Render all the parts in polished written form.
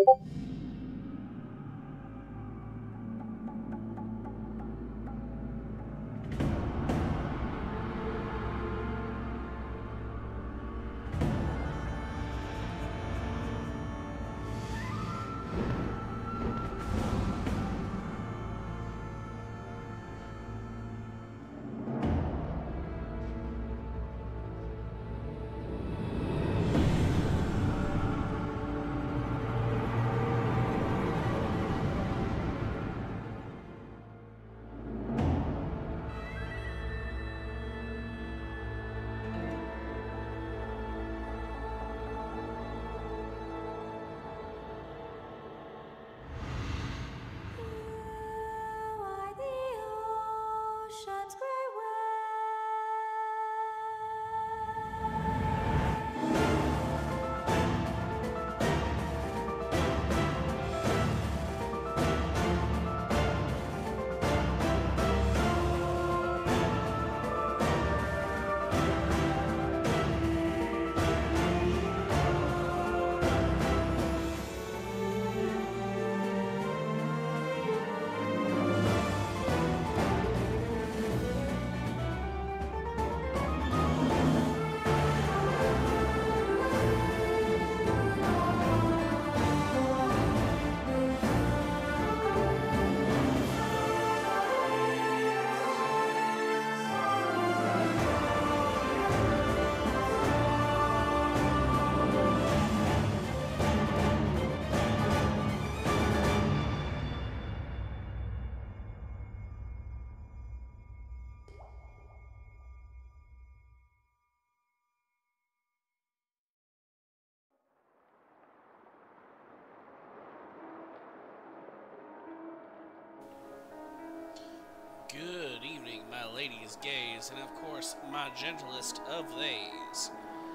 Good evening, my ladies, gays, and of course, my gentlest of theys.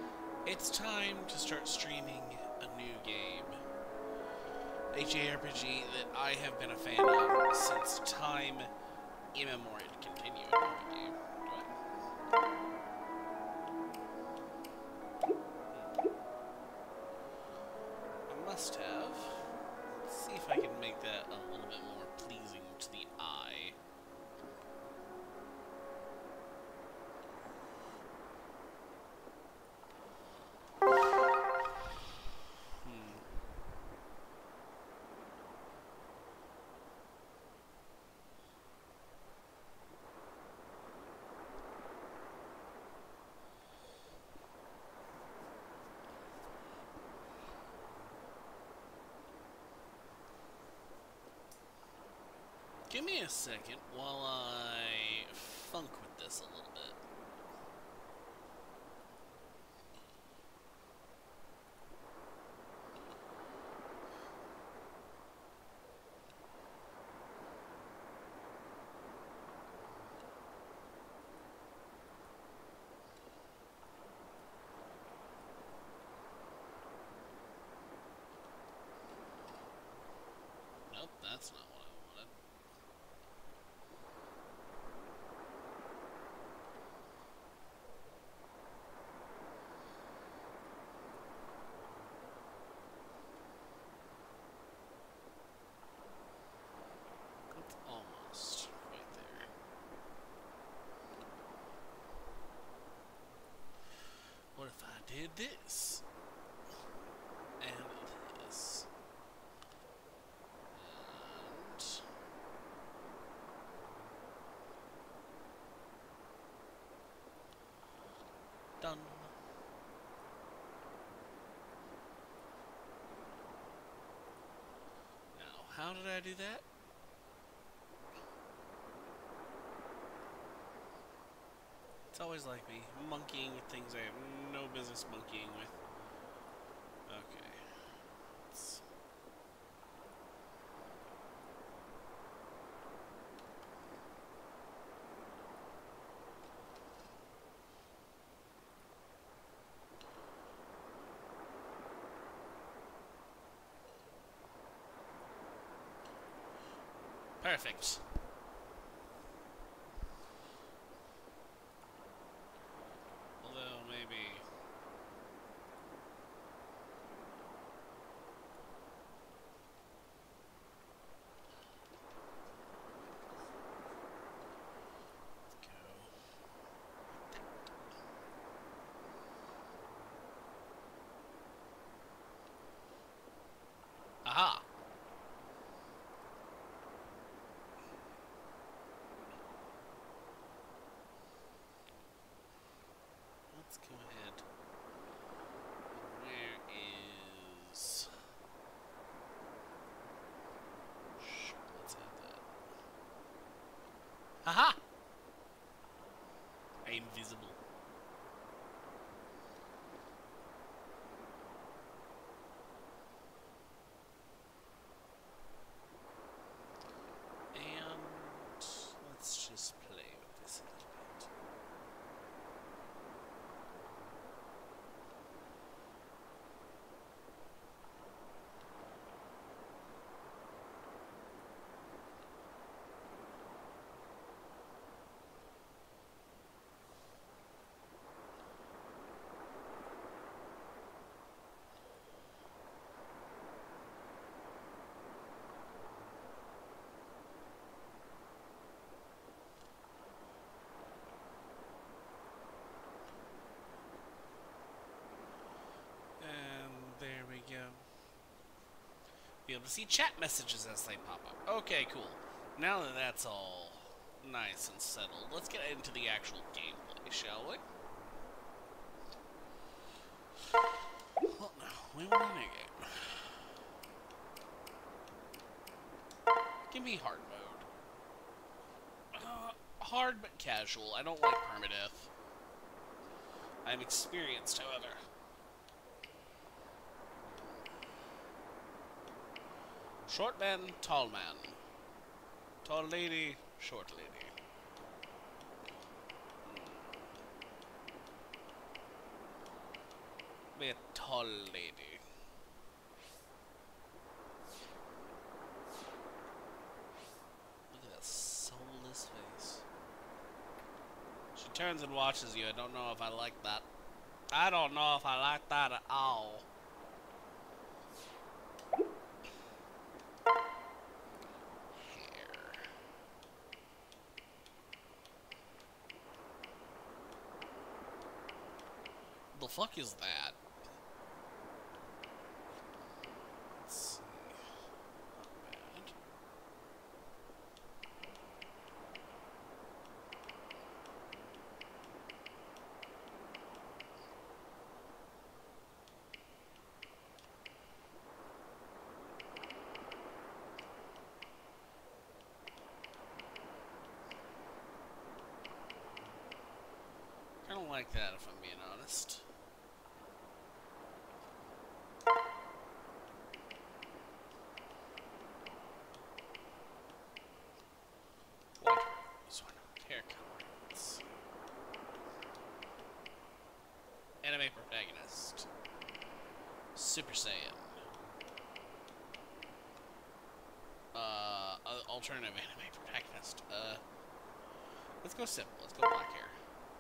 It's time to start streaming a new game. A JRPG that I have been a fan of since time immemorial. Continue. Game. I must have. Let's see if I can make that a little bit more pleasing to the eye. Give me a second while I funk with this a little bit. Nope, that's not what I wanted. It's almost right there. What if I did this? And this. And... done. Now, how did I do that? It's always like me, monkeying with things I have no business monkeying with. Okay. Let's... perfect. Although, maybe... Aha! Let's go ahead. Where is... Sure, let's add that. Haha! Invisible. And let's just play with this a little bit. There we go. Be able to see chat messages as they pop up. Okay, cool. Now that that's all nice and settled, let's get into the actual gameplay, shall we? Well, no, we want a new game. Give me hard mode. Hard but casual. I don't like permadeath. I'm experienced, however. Short man, tall man. Tall lady, short lady. Be a tall lady. Look at that soulless face. She turns and watches you. I don't know if I like that. I don't know if I like that at all. The fuck is that? Let's see. Not bad. I don't like that, if I'm being honest. White rose, why not? Hair color. Anime protagonist. Super Saiyan. Alternative anime protagonist. Let's go simple. Let's go black hair.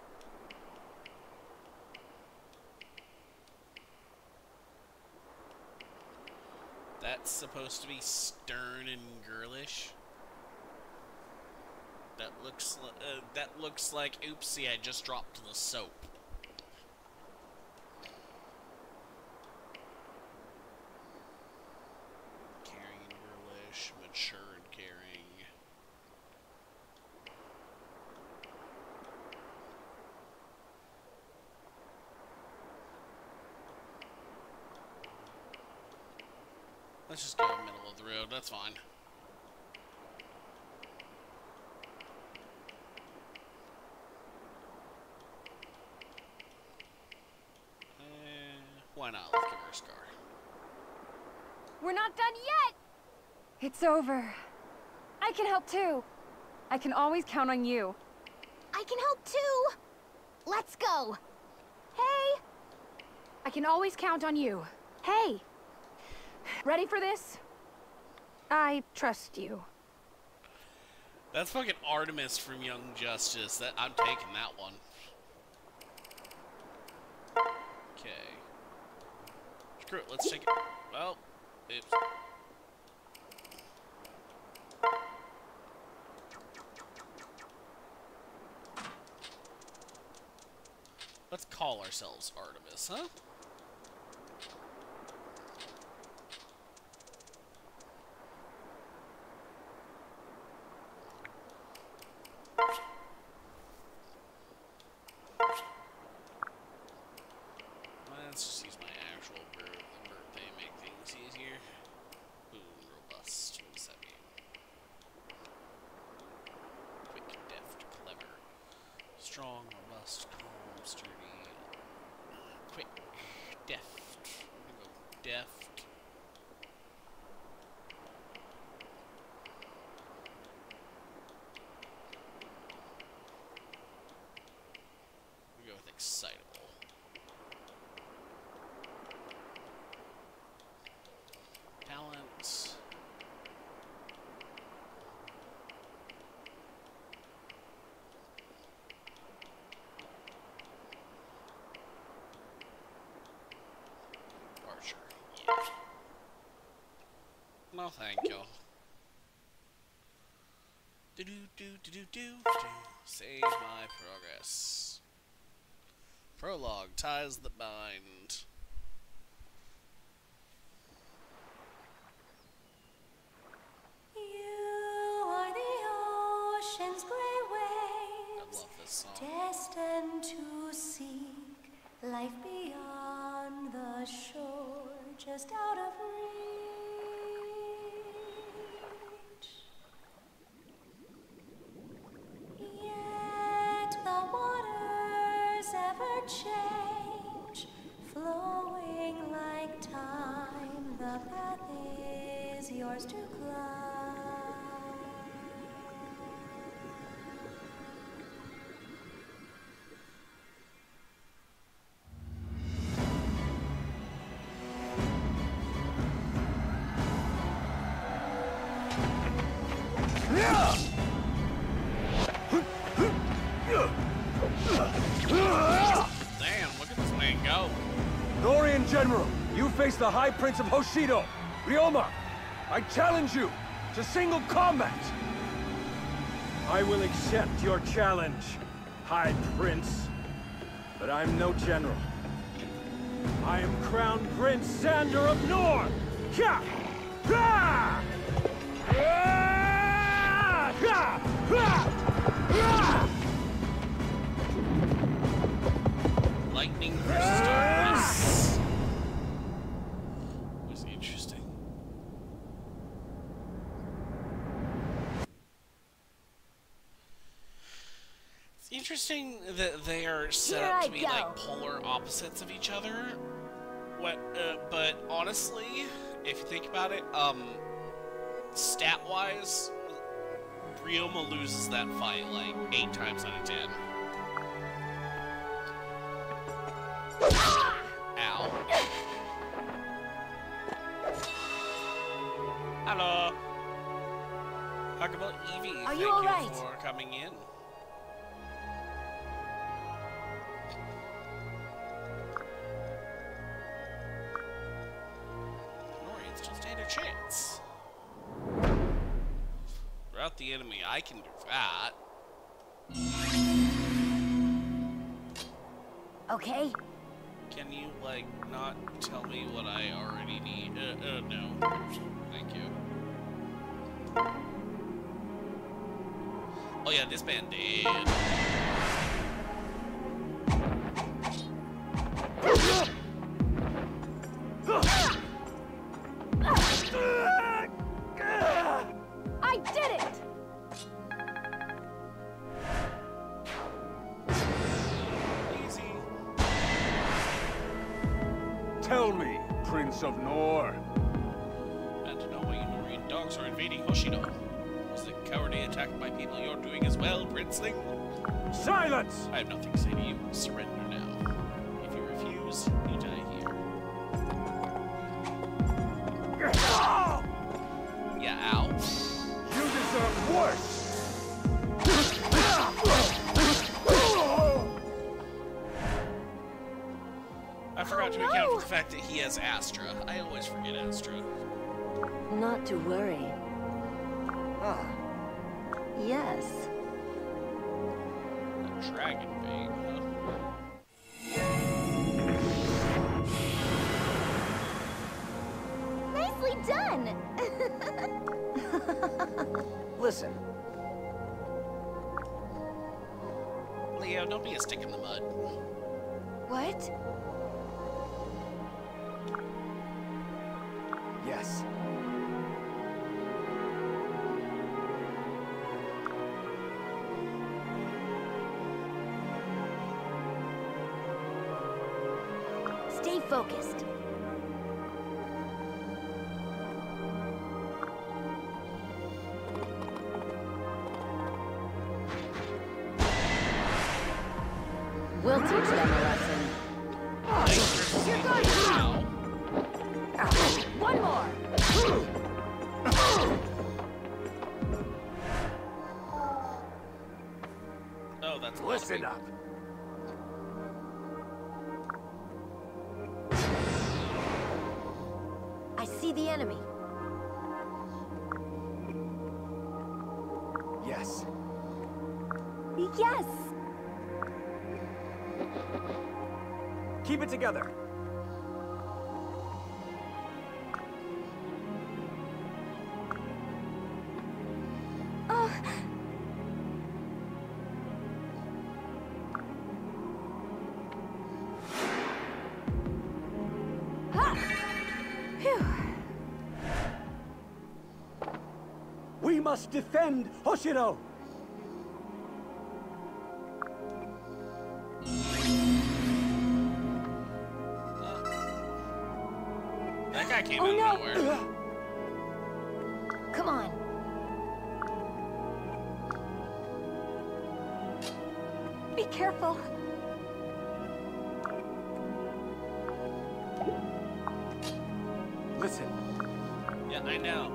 That's supposed to be stern and girlish. That looks like oopsie, I just dropped the soap. Caring and girlish, mature and caring. Let's just go middle of the road, that's fine. Why not? Let's give her a scar. We're not done yet! It's over. I can help too. I can always count on you. I can help too! Let's go! Hey! I can always count on you. Hey! Ready for this? I trust you. That's fucking Artemis from Young Justice. I'm taking that one. Okay. Screw it, let's take it. Well, oops. Let's call ourselves Artemis, huh? Fast, calm, sturdy, quick, deft. I'm gonna go deft. I'm gonna go with excitable. Talent. Archer. Yeah. No, thank you. Do do do do do do do. Save my progress. Prologue, ties that bind. You are the ocean's gray I waves, love this song. destined to seek life beyond the shore, just out of reach. Yet the waters ever change, flowing like time. The path is yours to climb. Damn, look at this man go. Norian General, you face the High Prince of Hoshido, Ryoma. I challenge you to single combat. I will accept your challenge, High Prince. But I'm no general. I am Crown Prince Sander of Nor! Ha! Ha! Ha! Ha! Ha! Ha! Lightning versus darkness. Was interesting. It's interesting that they are set Here up I to be go. like polar opposites of each other. But honestly, if you think about it, stat-wise, Ryoma loses that fight like 8 times out of 10. Ow. Hello. Talk about Evie. Are Thank you all right? for coming in. Norian, still stand a chance. Throughout the enemy, I can do that. Okay. Can you, like, not tell me what I already need? No. Thank you. Oh yeah, this man did. I did it! Easy. Tell me, Prince of Nor. Glad to know why you Norian dogs are invading Hoshido. Was the cowardly attack by people you're doing as well, Princeling? Silence! I have nothing to say to you. Surrender now. If you refuse, you die here. Yeah, ow. You deserve worse! I forgot to account for the fact that he has Astra. I always forget Astra. Not to worry. Ah, Yes. The Dragon Bait, huh? Nicely done. listen. Leo, don't be a stick in the mud. What? Yes. focused. We'll teach them a lesson. You're good now. One more. Oh, that's Listen up. I see the enemy. Yes. Yes. Keep it together. Oh. Ha! Phew. We must defend Hoshino! That guy came Oh, out no. of nowhere. Come on. Be careful. Listen. Yeah, I know.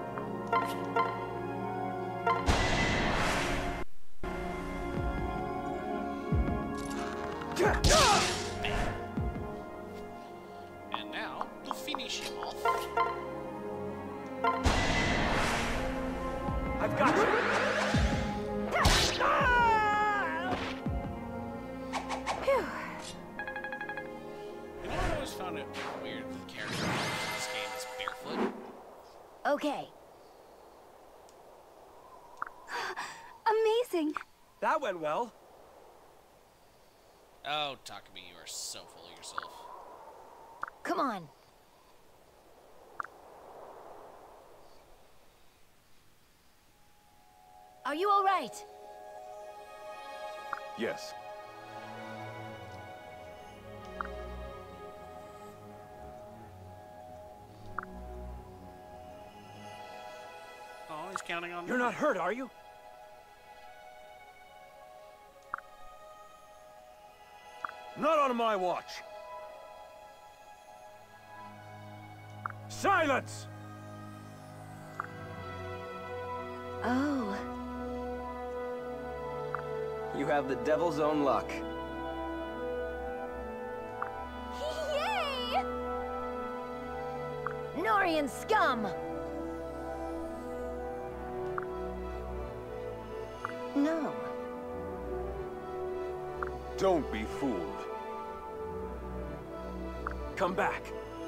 And now, to finish him off. I've got you! Phew. You know what I always found it weird? The character in this game is barefoot. Okay. Amazing. That went well. Oh, Takumi, you are so full of yourself. Come on. Are you all right? Yes. Oh, he's counting on You're me. not hurt, are you? Not on my watch. Silence! Oh. You have the devil's own luck. Yay! Norian scum! No. Don't be fooled. Come back.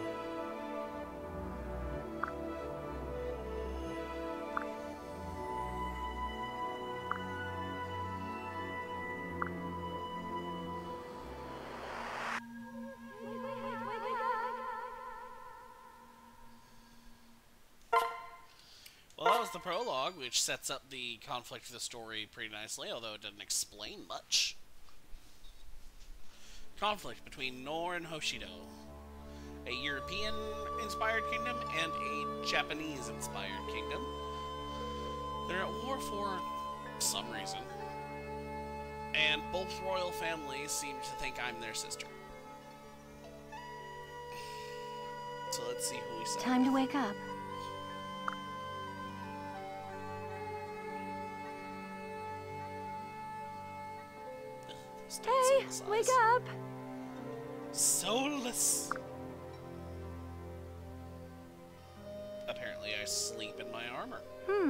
Well, that was the prologue, which sets up the conflict of the story pretty nicely, although it doesn't explain much. Conflict between Nor and Hoshido, a European-inspired kingdom and a Japanese-inspired kingdom. They're at war for some reason, and both royal families seem to think I'm their sister. So let's see who we side Time to with. wake up. Hey, wake up. Soulless. Apparently I sleep in my armor.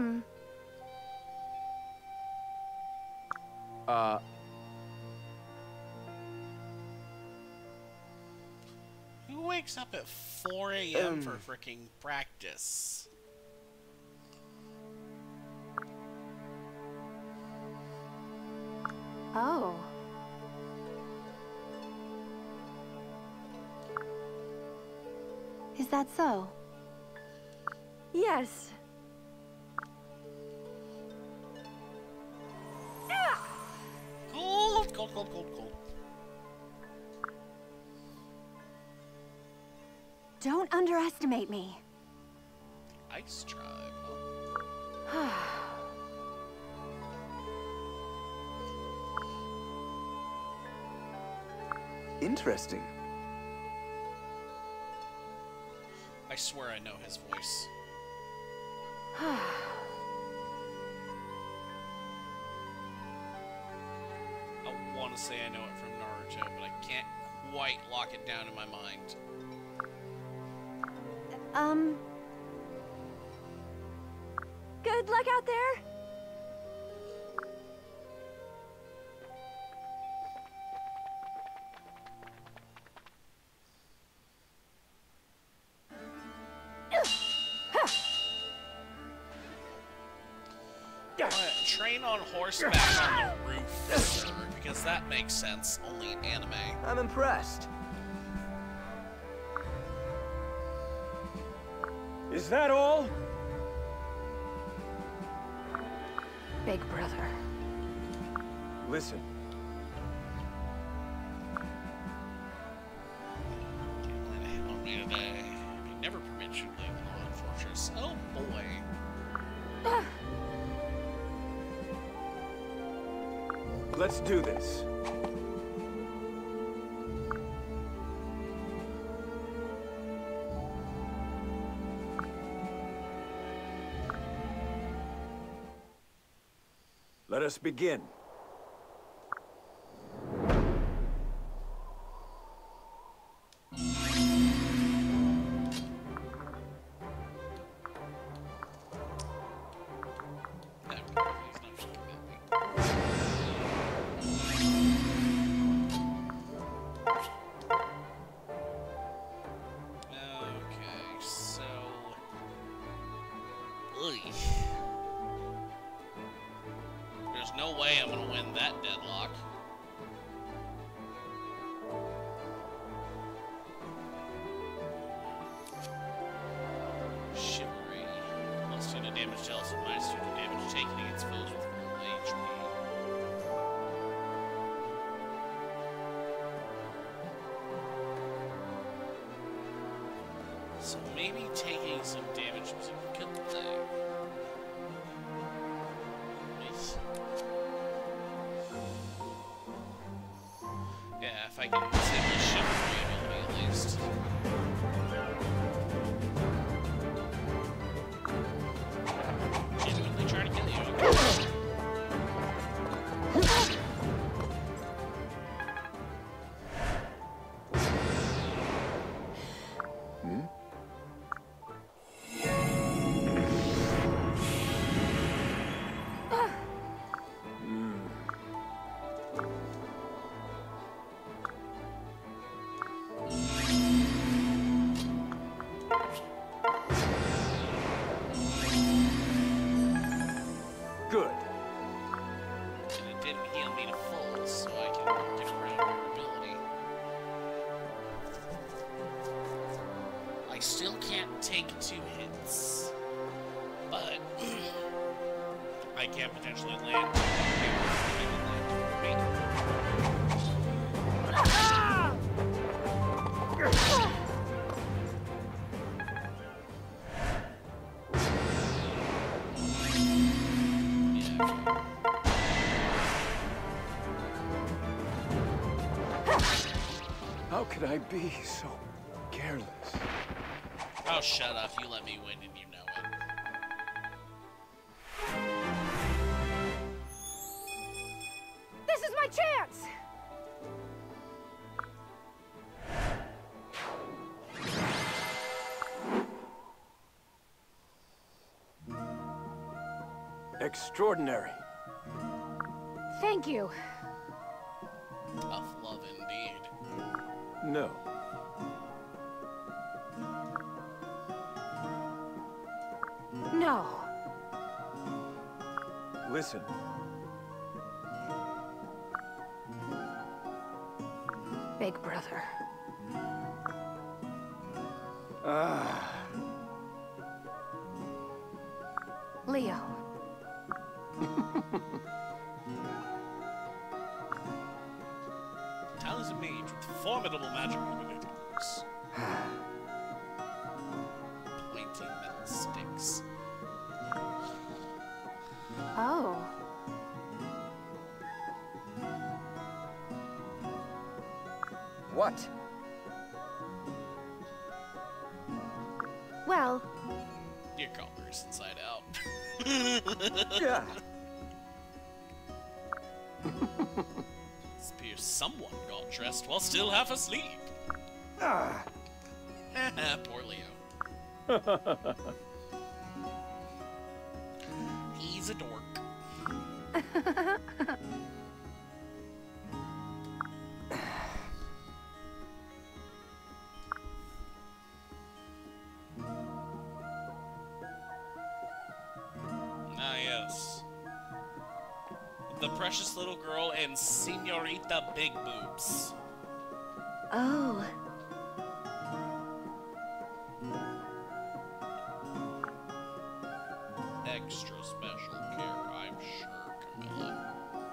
Who wakes up at 4 a.m. for freaking practice? Oh. Is that so? Yes. Cold, cold, cold, cold, cold. Don't underestimate me. Ice Tribe. Interesting. I swear I know his voice. I want to say I know it from Naruto, but I can't quite lock it down in my mind. Good luck out there. Train on horseback on the roof, sir, because that makes sense only in anime. I'm impressed. Is that all? Big brother. Listen. Can't lay a hand on me today. I never permit you to leave the Lord Fortress. Oh boy. Let's do this. Let us begin. There's no way I'm gonna win that deadlock. Chivalry. Plus 2 to damage dealt and minus 2 to damage taken against foes with full HP. So maybe taking some damage was a good thing. Yeah, if I can save the chivalry ability at least. Genuinely trying to kill you. Good. And it didn't heal me to full, so I can get around your ability. I still can't take 2 hits, but I can potentially land. How could I be so careless? Oh, shut up. You let me win and you know it. This is my chance! Extraordinary. Thank you. Tough love indeed. No. No. Listen. Big brother. Leo. Talented mage with formidable magic abilities. pointy metal sticks. Oh. What? Well, Your collar's inside out. Yeah. Appears someone got dressed while still half asleep. Ah. Poor Leo. He's a dork. Ah, yes. The precious little girl and Senorita Big Boobs. Oh. Extra special care, I'm sure, Camilla.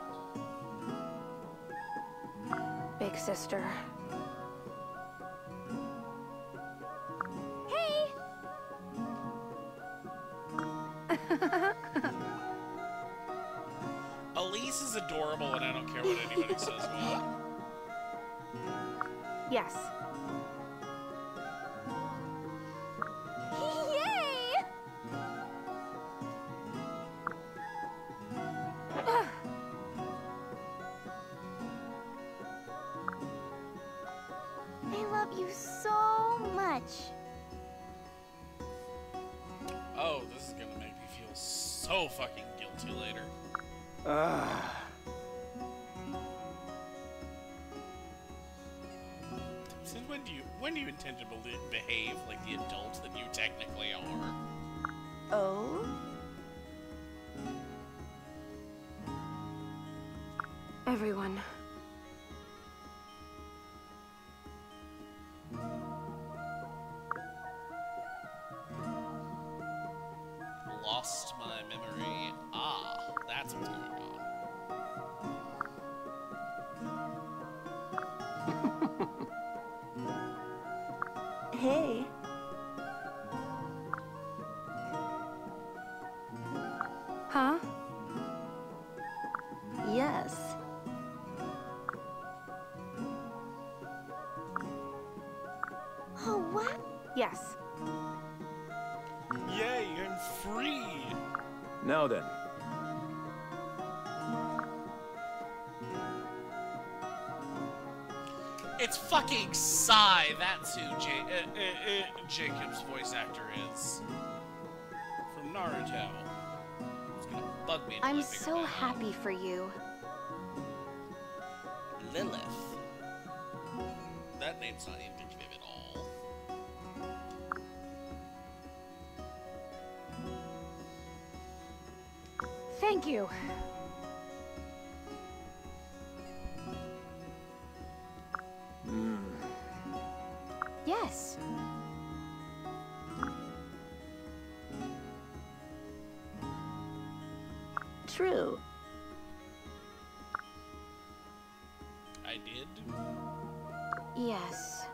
big sister. Hey! Elise is adorable and I don't care what anybody says about it. Yes. Yay! I love you so much. Oh, this is gonna make me feel so fucking guilty later. Ah. Since when do you intend to behave like the adult that you technically are? Oh? Everyone. Lost my memory. Ah, that's what's going on. Hey. Huh? Yes. Oh, what? Yes. Yay, I'm free! Now then. It's fucking Psy. That's who Jacob's voice actor is. From Naruto. It's gonna bug me until I I'm figure so that out. happy for you. Lilith. That name's not indicative at all. Thank you. Yes. True. I did? Yes.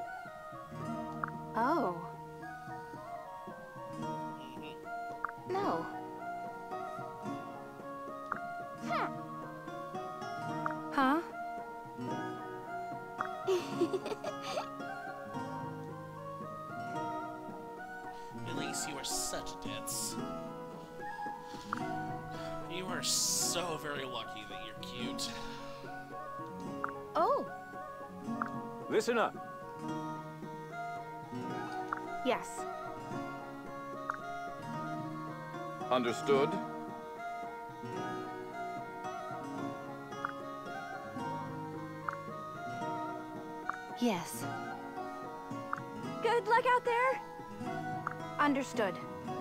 Oh. Mm-hmm. No. Huh. Huh? Elise, you are such a ditz. You are so very lucky that you're cute. Oh. Listen up. Yes. Understood? Yes. Good luck out there. Understood.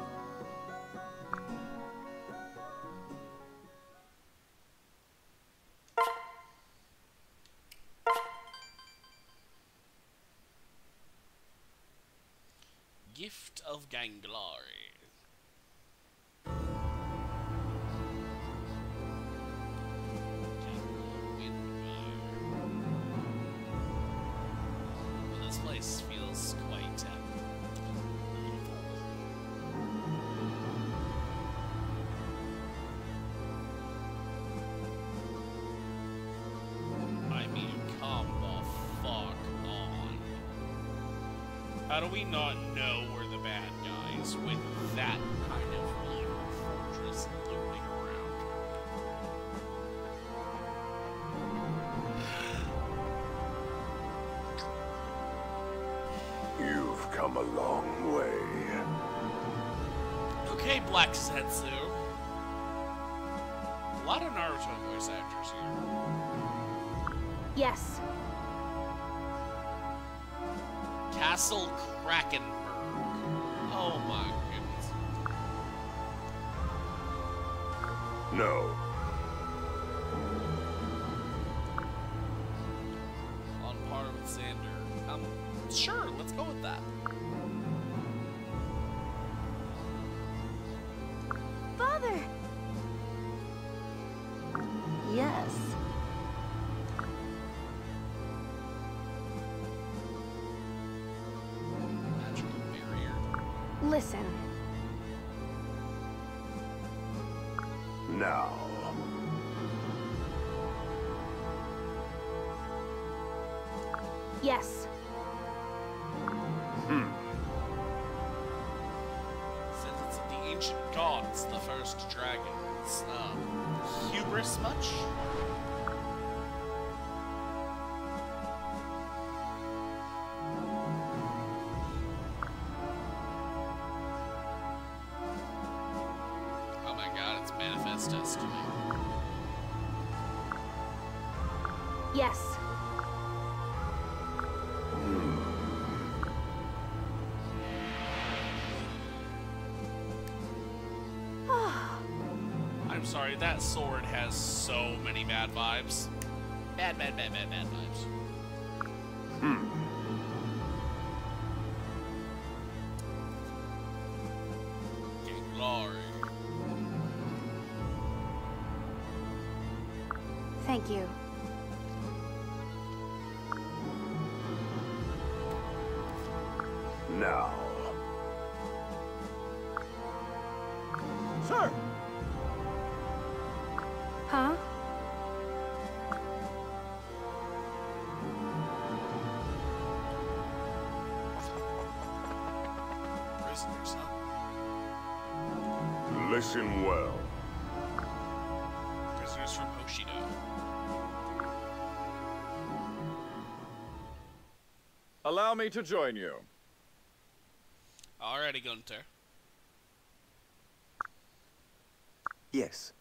Gift of Ganglari. This place feels quite evil. do we not know we're the bad guys with that kind of evil fortress looming around? You've come a long way. Okay, Black Zetsu. A lot of Naruto voice actors here. Yes. Castle Krakenberg. Oh my goodness. No. On par with Xander. Sure, let's go with that. Father! Yes. Magical barrier. Listen. Now. Yes. Since it's of the ancient gods, the first dragons. Hubris much? Oh my god, it's Manifest Destiny. Yes. I'm sorry, that sword has so many bad vibes. Bad vibes. Glory. Thank you. Now. Sir! Huh? Prisoners, huh? Listen well. Prisoners from Hoshido. Allow me to join you. Alrighty, Gunter. Yes.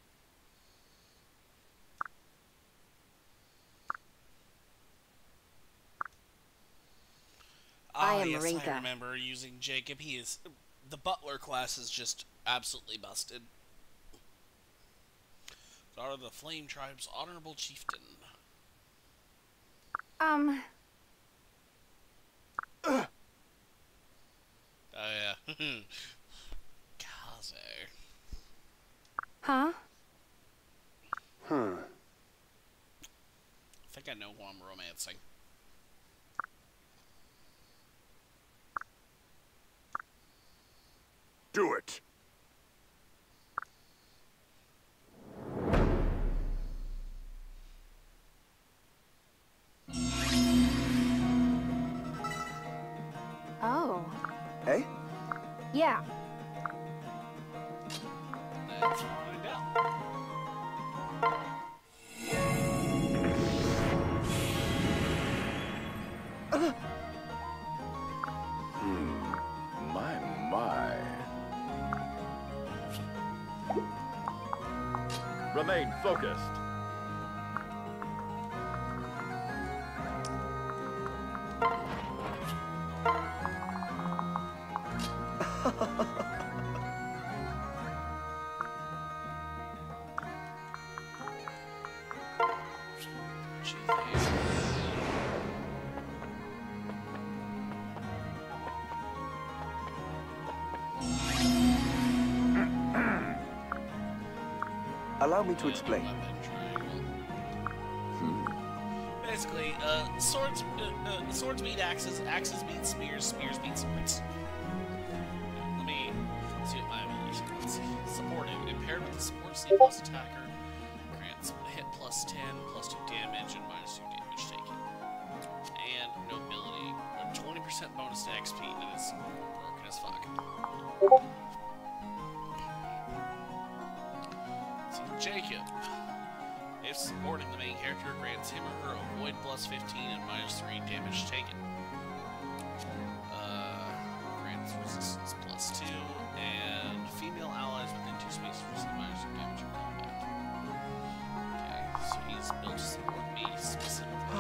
I am yes, Marinka. I remember using Jacob. He is... The butler class is just absolutely busted. Daughter of the Flame Tribe's honorable chieftain. Oh yeah. Kaze. Huh? Huh. I think I know who I'm romancing. Do it. Oh. Hey? Yeah. Let's find out. My. Remain focused. Allow me to explain. Basically, swords beat axes, axes beat spears, spears beat swords. Let me see what my let's see. Supportive. Impaired with the support C plus attacker. Grants hit plus 10, plus 2 damage, and minus 2 damage taken. And nobility. 20% 10% bonus to XP. That is broken as fuck. So Jacob. If supporting the main character grants him or her avoid plus 15 and -3 damage taken. Grants resistance plus 2, and female allies within 2 spaces receive -2 damage in combat. Okay, so he's built to support me specifically.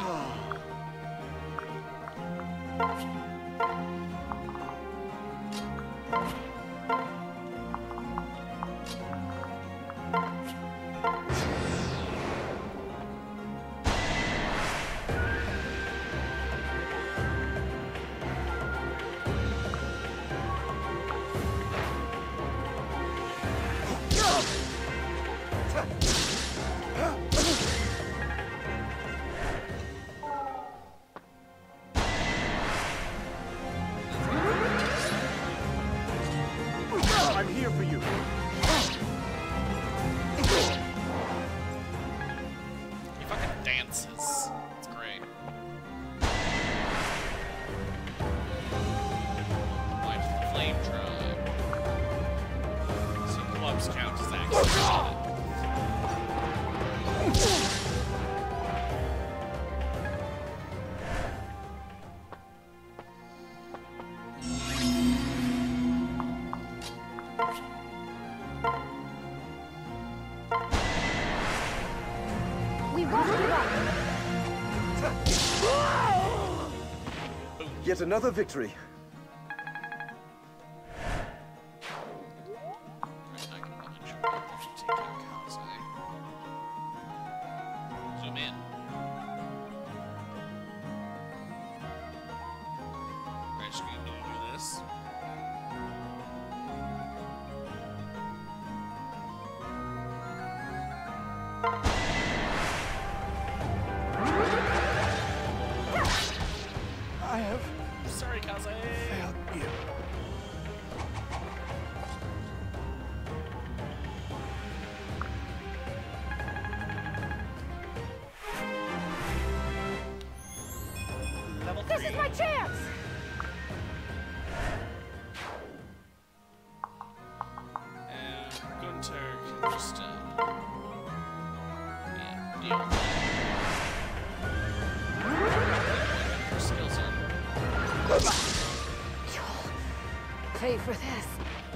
I'm here for you. He fucking dances. It's great. Light the flame tribe. So clubs count as actions. We won't give up. Yet another victory. Zoom in. Right screen, do you do this? I have Sorry, Kaze. failed you. Level 3. This is my chance! And Gunter can just, yeah, deal with that. Her skills are You'll pay for this.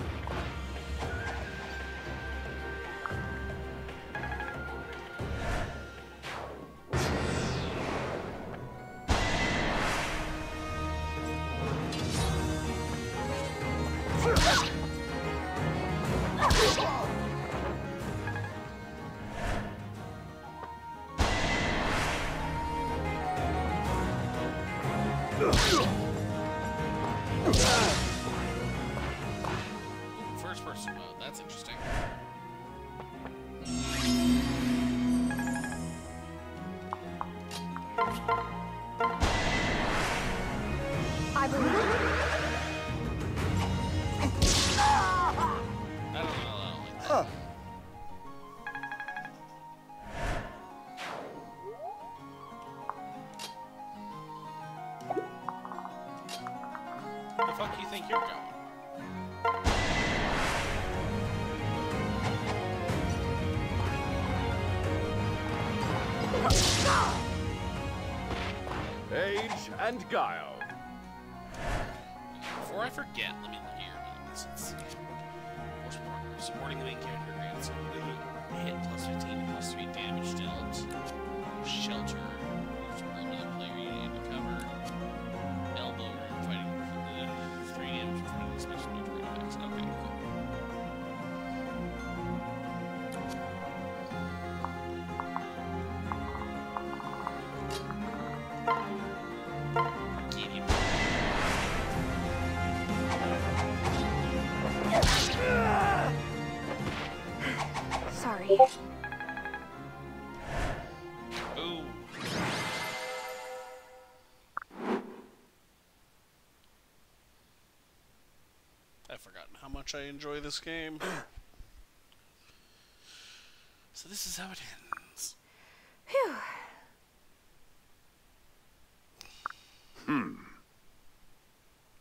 first person mode. That's interesting. I believe it. I don't know. Huh. Where the fuck do you think you're going? Age and guile. Before I forget, let me look at your abilities. Let's see. More support. Supporting the main character grants hit plus 15 plus 3 damage dealt. Shelter. Moves from another player unit into cover. Elbow room fighting for the 3 damage from the special move effects. Okay, cool. Get him. Sorry. Ooh. I've forgotten how much I enjoy this game. So this is how it ends. Phew.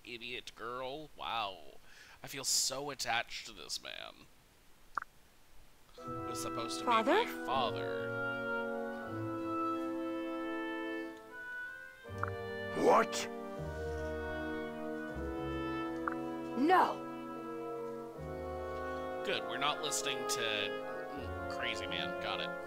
idiot girl. Wow. I feel so attached to this man. Who's supposed to be my father. What? No! Good, we're not listening to Crazy Man. Got it.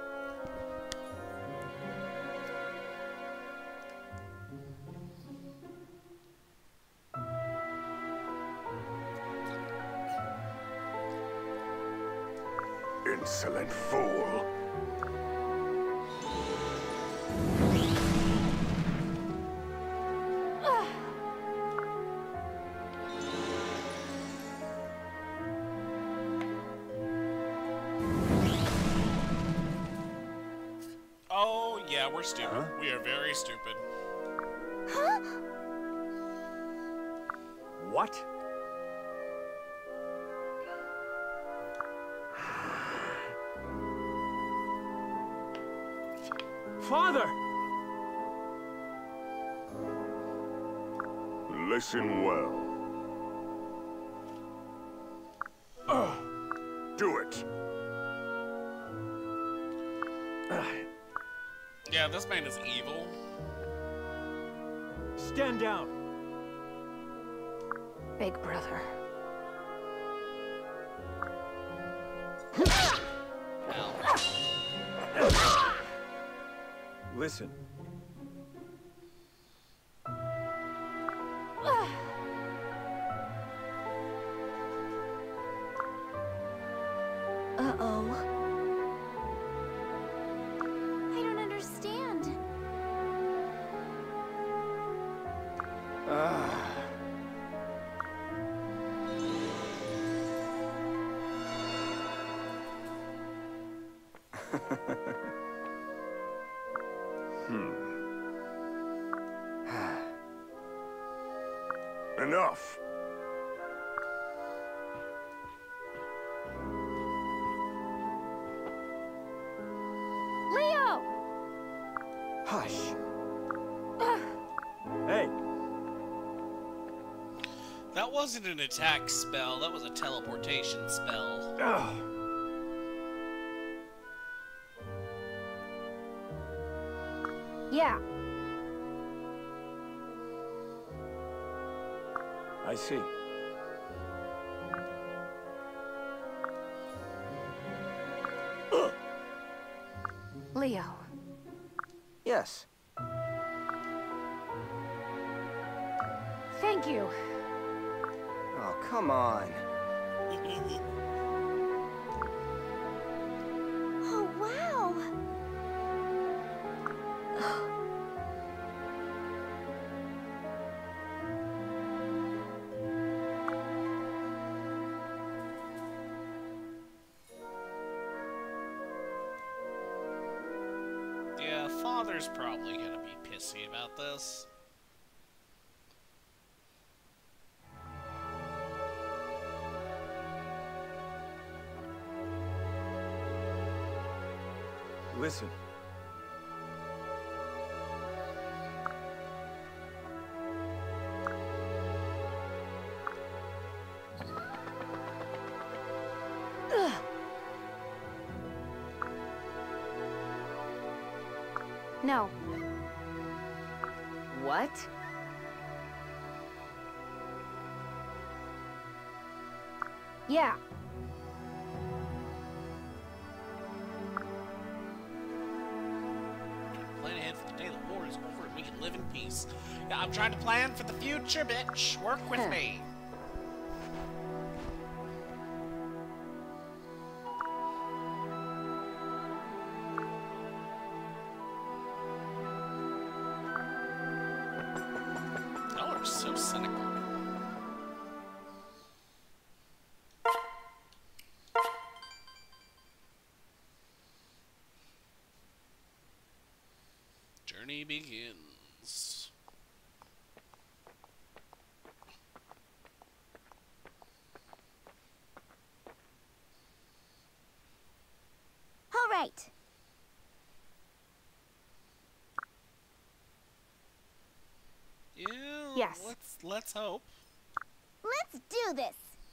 Insolent fool. Oh, yeah, we're stupid. Huh? We are very stupid. Huh? What? Father! Listen well. Do it. Yeah, this man is evil. Stand down. Big brother. Ow. Listen. Uh-oh. I don't understand. Enough. Leo! Hush. Hey. That wasn't an attack spell, that was a teleportation spell. Yeah. I see. Leo. Yes. Thank you. Oh, come on. Oh, wow. Yeah, Father's probably gonna be pissy about this. Listen. No. What? Yeah. Plan ahead for the day the war is over and we can live in peace. Yeah, I'm trying to plan for the future, bitch. Work with me. Y'all are so cynical. Journey begins. All right. You Yes. Let's hope. Let's do this.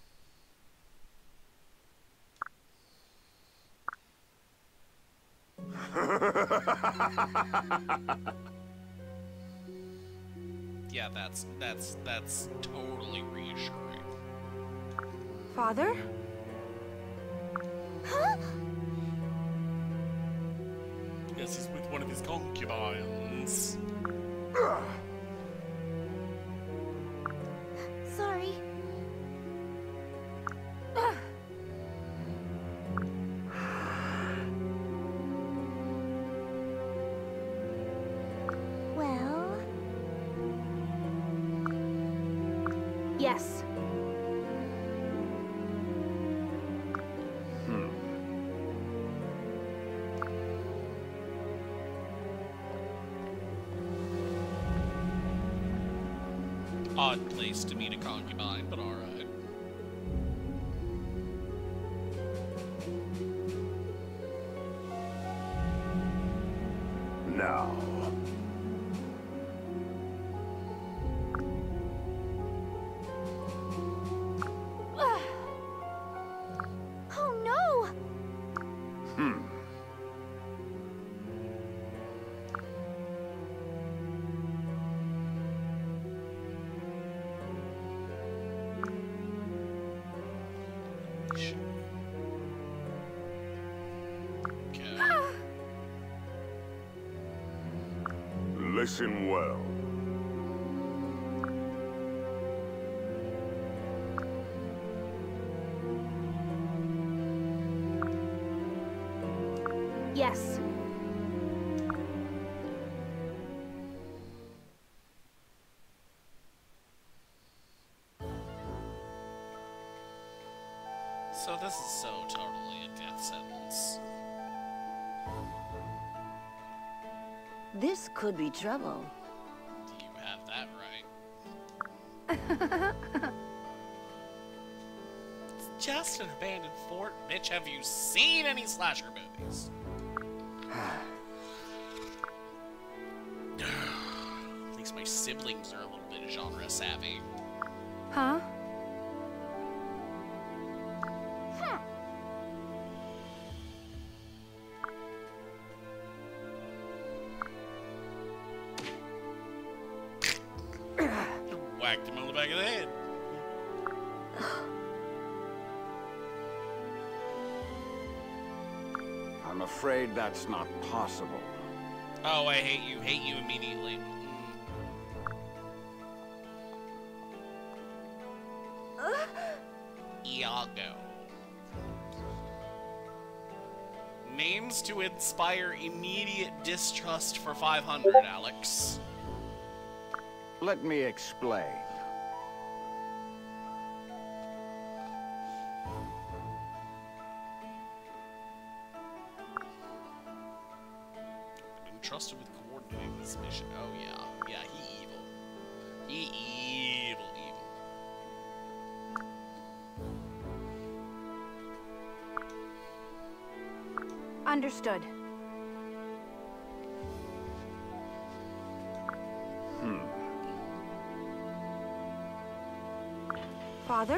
Yeah, that's totally reassuring. Father? Huh? Yes, he's with one of his concubines. Sorry. Well... Yes. Odd place to meet a concubine, but alright. Now. Oh no! Okay. Listen well. Yes. So this is so totally a death sentence. This could be trouble. You have that right. It's just an abandoned fort. Bitch, have you seen any slasher movies? At least my siblings are a little bit genre savvy. Huh? Whacked him on the back of the head. I'm afraid that's not possible. Oh, I hate you immediately. Iago. Names to inspire immediate distrust for 500, Alex. Let me explain. Entrusted with coordinating this mission. Oh yeah. Yeah, he evil. He evil. Understood. Father?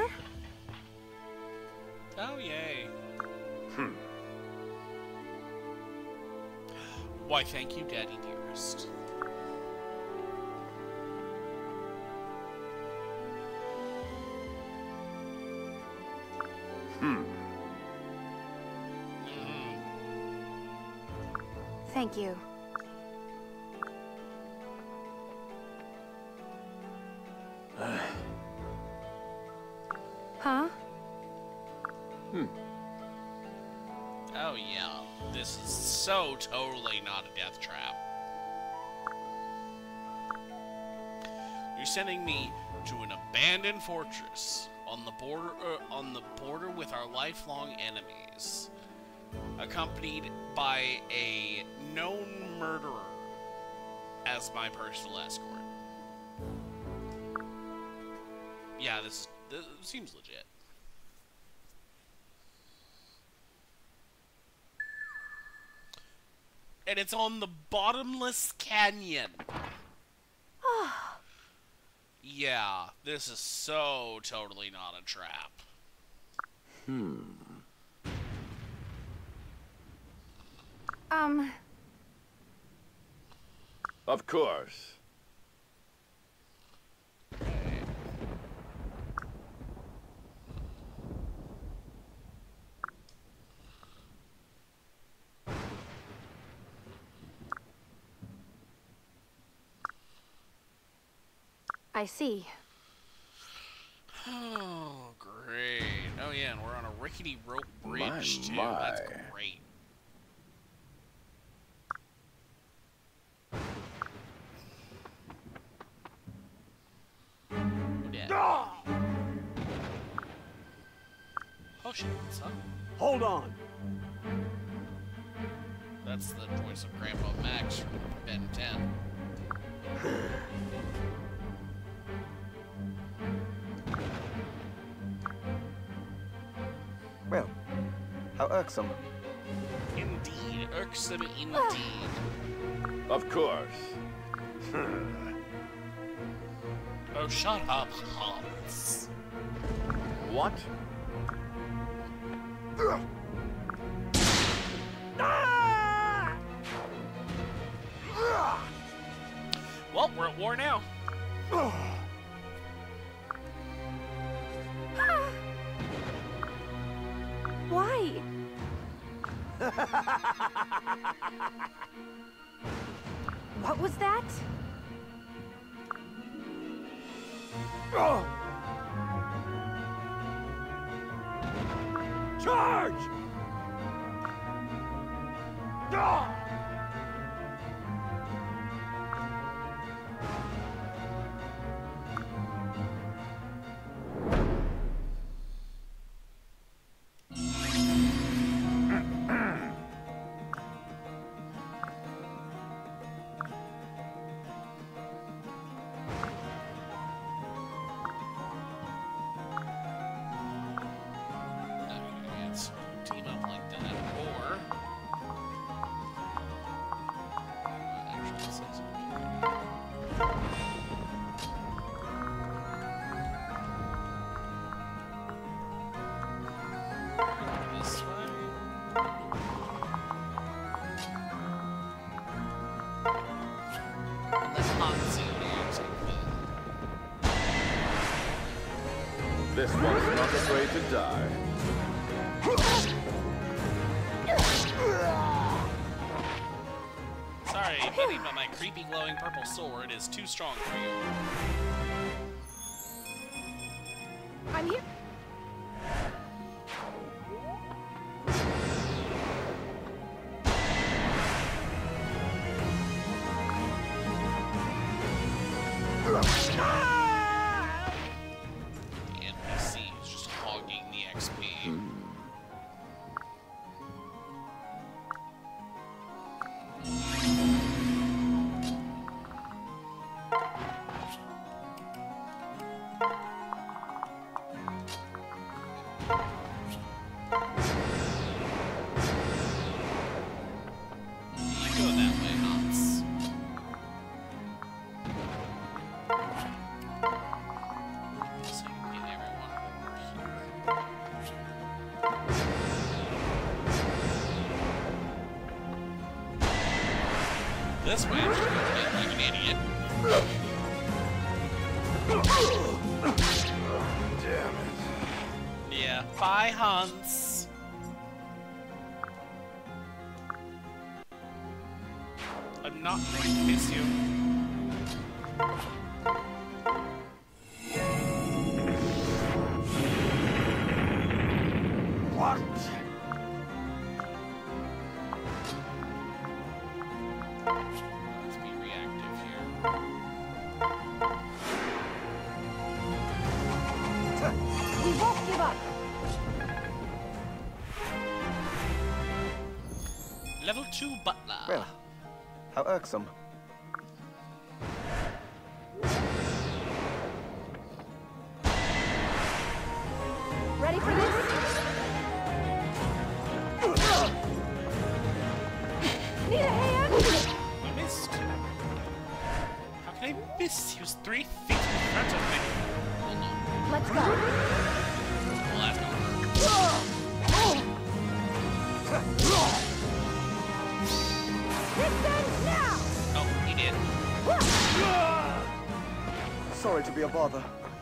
Oh, yay. Why, thank you, Daddy dearest. Thank you. Huh? Oh, yeah. This is so totally not a death trap. You're sending me to an abandoned fortress on the border with our lifelong enemies, accompanied by a known murderer as my personal escort. Yeah, this seems legit. And it's on the bottomless canyon. Yeah, this is so totally not a trap. Of course. I see. Oh, great. Oh, yeah, and we're on a rickety rope bridge, too. My. That's great. Who dat? Oh, shit, what's up? Hold on. That's the voice of Grandpa Max from Ben 10. Well, how irksome. Indeed, irksome indeed. Of course. Oh, shut up, Hans. What? Well, we're at war now. Why? What was that? Charge! It's team up like that, or actually, this is this way. Let Hansi take This one's not afraid to die. Sorry, buddy, but my creepy glowing purple sword is too strong for you. I'm here. The NPC is just hogging the XP. You go that way, Hans. So you can get everyone over here. This way, I'm just gonna make like an idiot. Damn it. Yeah, bye, Hans. I'm not going to miss you. What? Let's be reactive here. We won't give up. Level 2 Butler. Well, how irksome. Ready for this? Need a hand? I missed. How can I miss? He was 3 feet in front of me. Well, no. Let's go. Well, that's gonna hurt. This ends now! Oh, he did. Sorry to be a bother.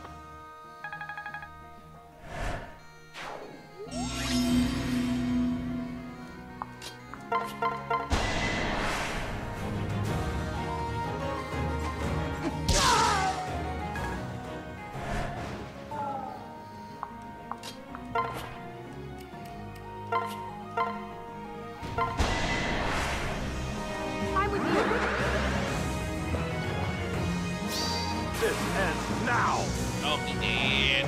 I'm with you. This ends now! Oh, he did.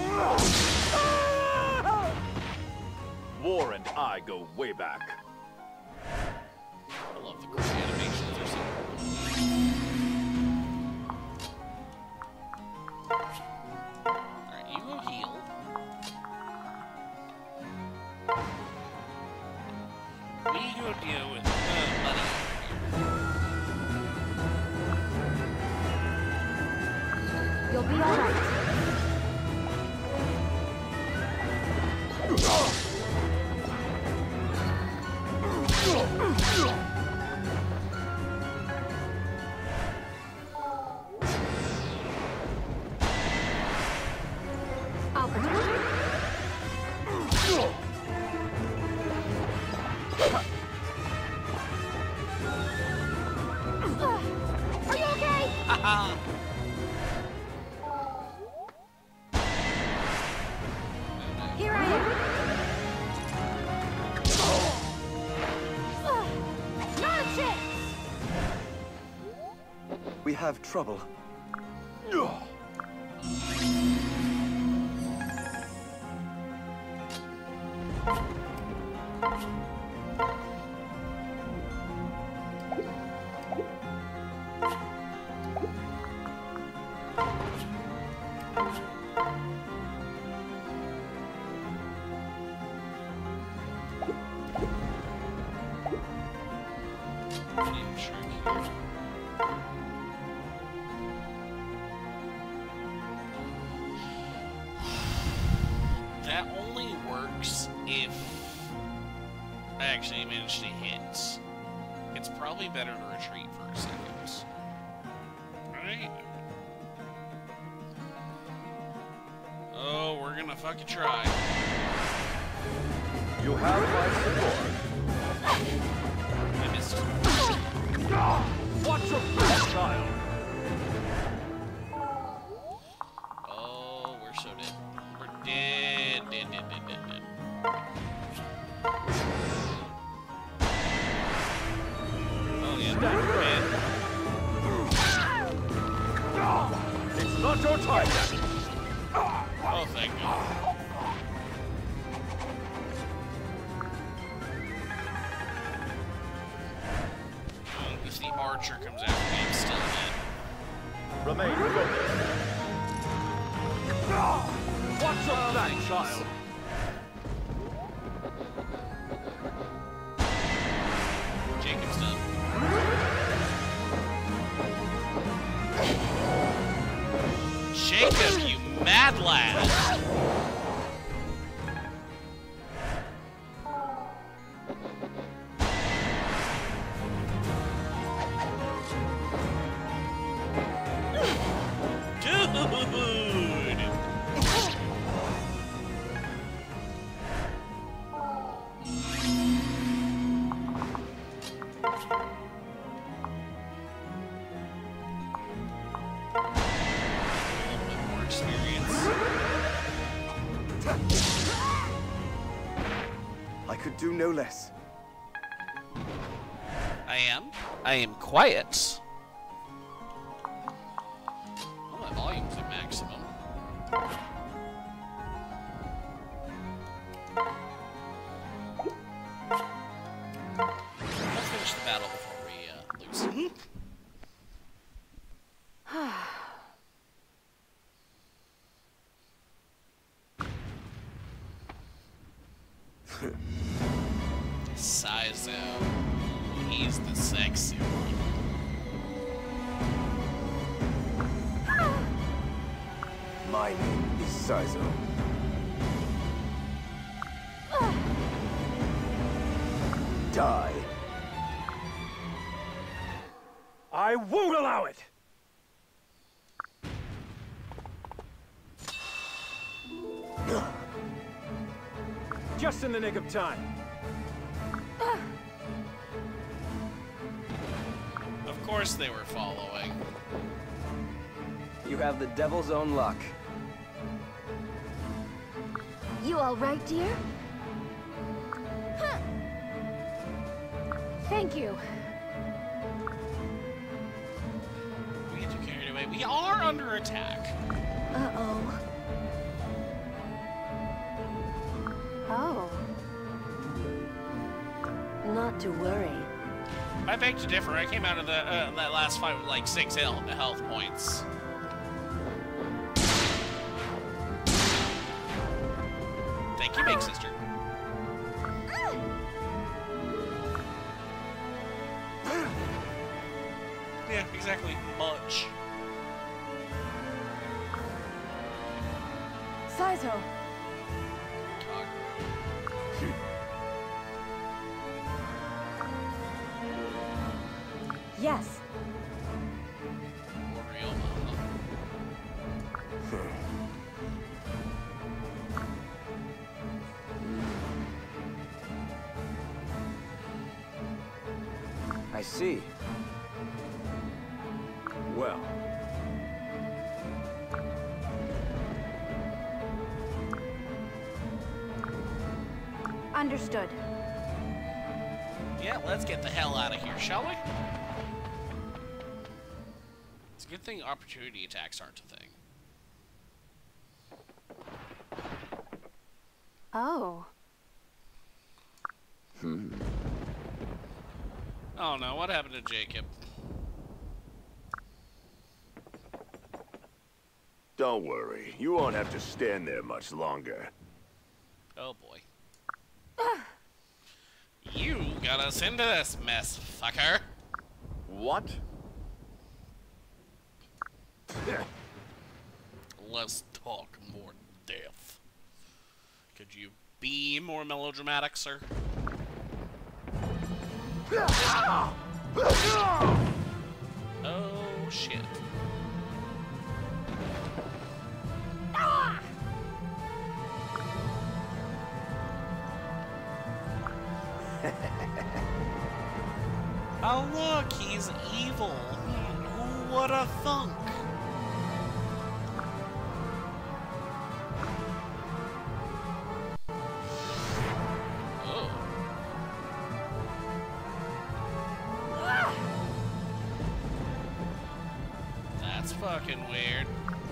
War and I go way back. I love the quick animations. They're so cool. Alright, you go heal. We go deal with Buddy over here. You'll be alright. I'll protect you. Are you okay? Haha! Here I am. Not a chance! We have trouble. That only works if I actually manage to hit. It's probably better to retreat for a second. Right? Oh, we're gonna fucking try. You have my support. I missed. Watch your back, child! Oh, we're so dead. We're dead, dead. Oh yeah, we're dead. It's not your time yet! Oh, thank God. If the archer comes after me, I'm still dead. Remain focused. Watch your back, child! Jacob's done. Jacob, you mad lad! Dude! More experience. I could do no less. I am quiet. Oh, my volume's at maximum. Let's finish the battle before we lose. Saizo. He's the sexy one. My name is Saizo. Die. I won't allow it! Just in the nick of time. Of course they were following. You have the devil's own luck. You all right, dear? Thank you. We get too carried away. We are under attack. Uh-oh. Oh. Not to worry. I beg to differ. I came out of that last fight with like 6 health points. Thank you, big sister. Yeah, exactly. Much. Saizo. Yes. I see. Well. Understood. Yeah, let's get the hell out of here, shall we? It's a good thing opportunity attacks aren't a thing. Oh. Oh no, what happened to Jacob? Don't worry, you won't have to stand there much longer. Oh boy. You got us into this mess, fucker. What? Let's talk more death. Could you be more melodramatic, sir? Oh shit. Oh look, he's evil. Who would have thunk? Oh. That's fucking weird.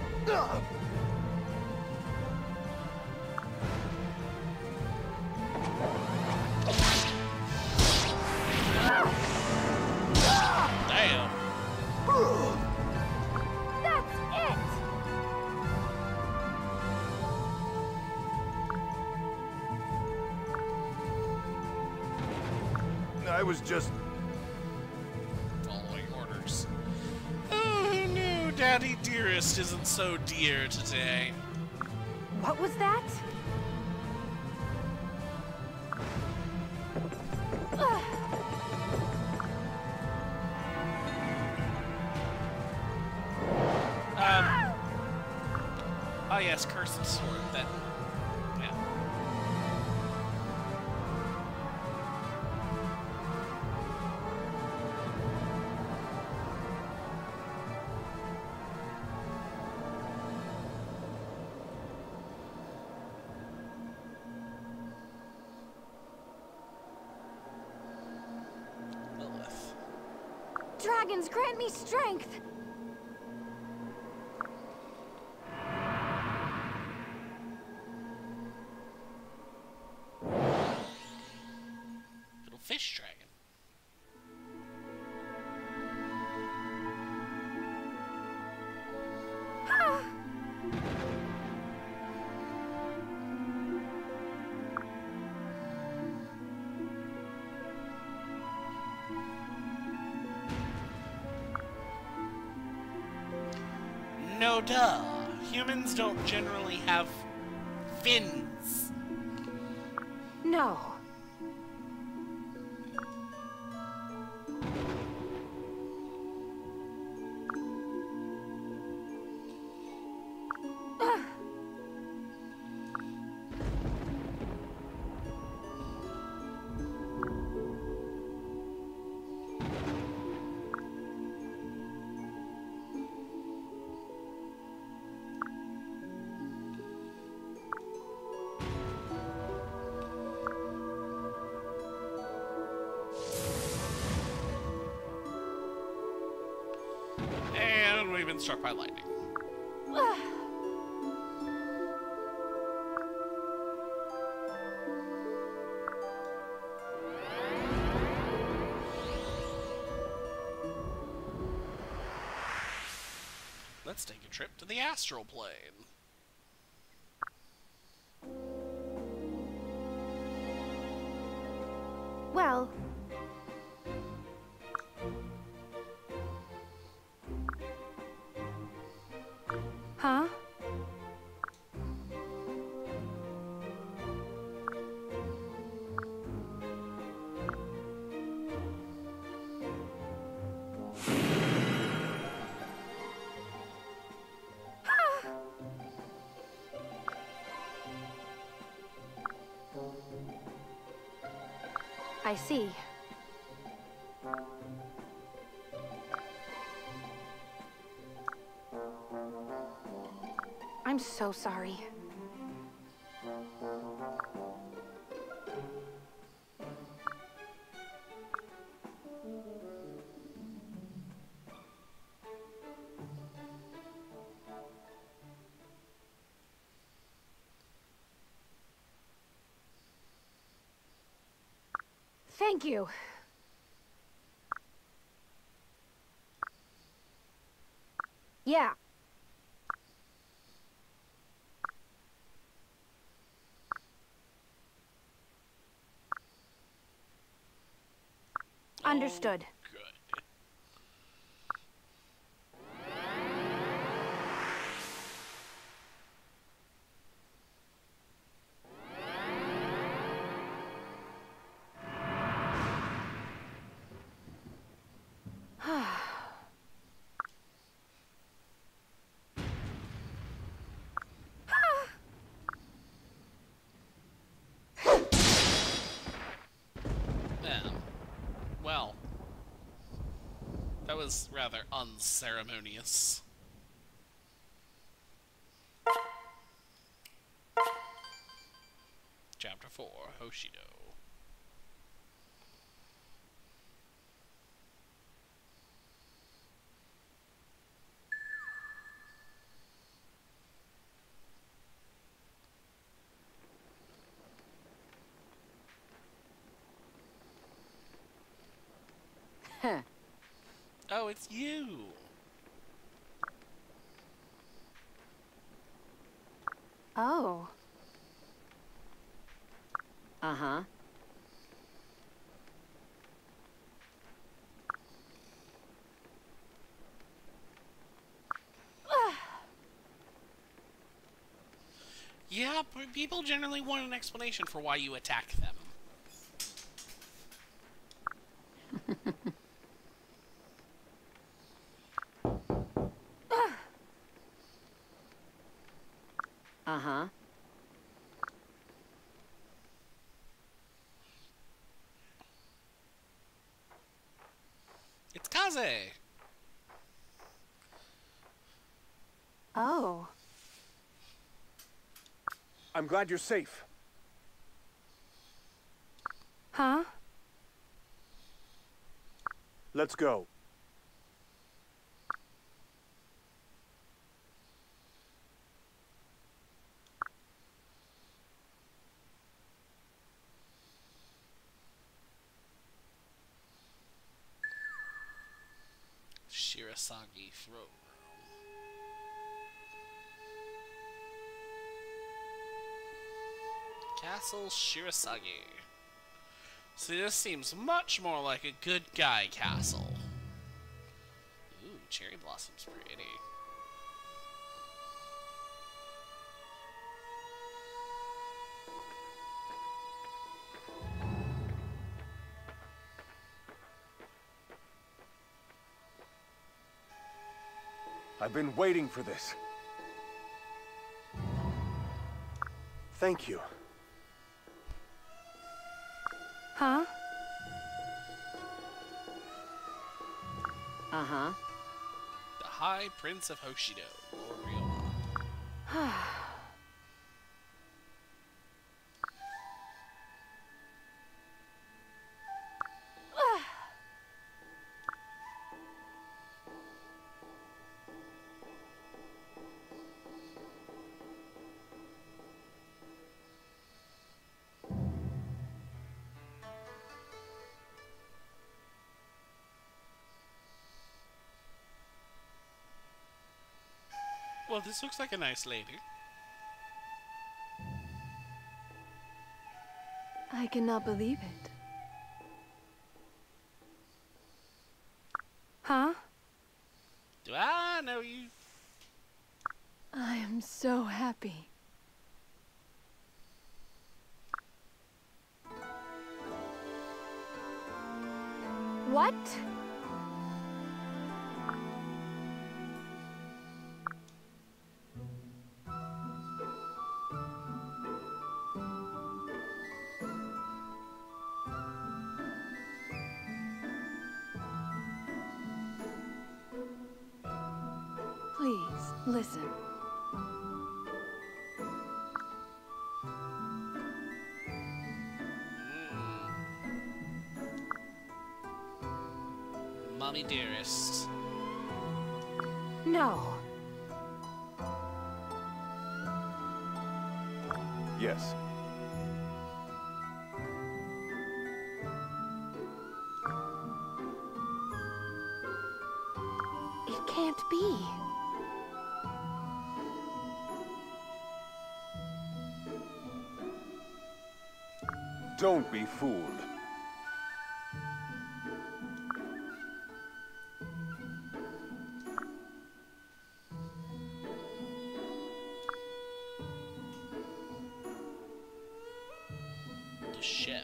Damn. That's it! I was just... Following orders. Oh no, Daddy Dearest isn't so dear today. What was that? Oh yes, cursed sword. That. Yeah. Lilith. Dragons, grant me strength! Little fish dragon. No duh. Humans don't generally have fins. No. And we've been struck by lightning. Let's take a trip to the astral plane. Well... Huh? I see. I'm so sorry. Thank you. Yeah. Understood. Good. Well, that was rather unceremonious. Chapter 4, Hoshido. Huh. Oh, it's you! Oh. Uh-huh. Yeah, but people generally want an explanation for why you attack them. Uh-huh. It's Kaze! Oh. I'm glad you're safe. Huh? Let's go. Shirasagi throne room. Castle Shirasagi. See, this seems much more like a good guy castle. Ooh, cherry blossoms pretty. I've been waiting for this. Thank you. Huh? Uh-huh. The High Prince of Hoshido, Lord Ryoma. Well, this looks like a nice lady. I cannot believe it. Huh? Do I know you? I am so happy. What? Please, listen. Mommy dearest. No. Yes. It can't be. Don't be fooled. The chef.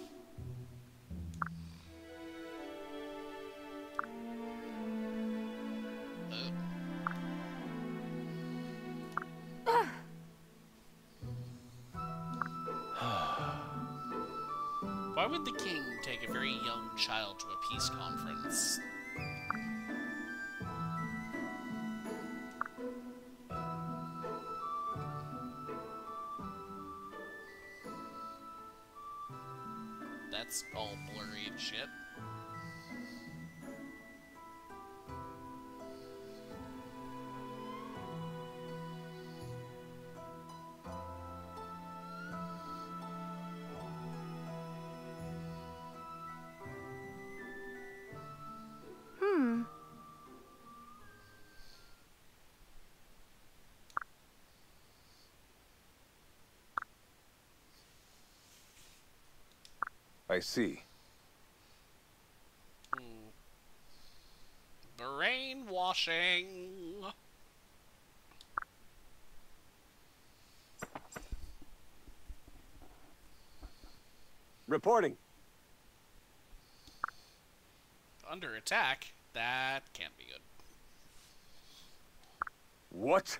Why would the king take a very young child to a peace conference? That's all blurry and shit. I see. Brainwashing. Reporting. Under attack? That can't be good. What?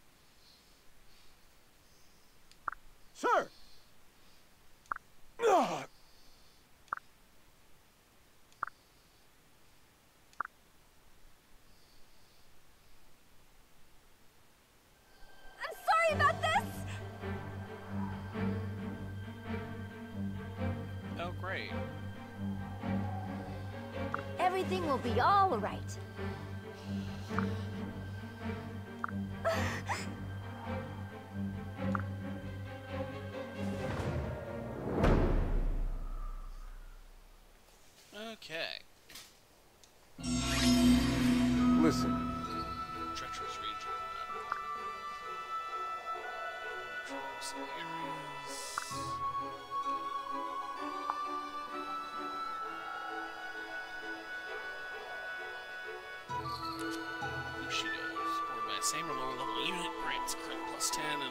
Sir! Ugh. I'm sorry about this! Oh, great. Everything will be all right. Okay. Listen. Treacherous region. Control some areas. Bushido. Supported by the same remote level unit grants crit plus 10 and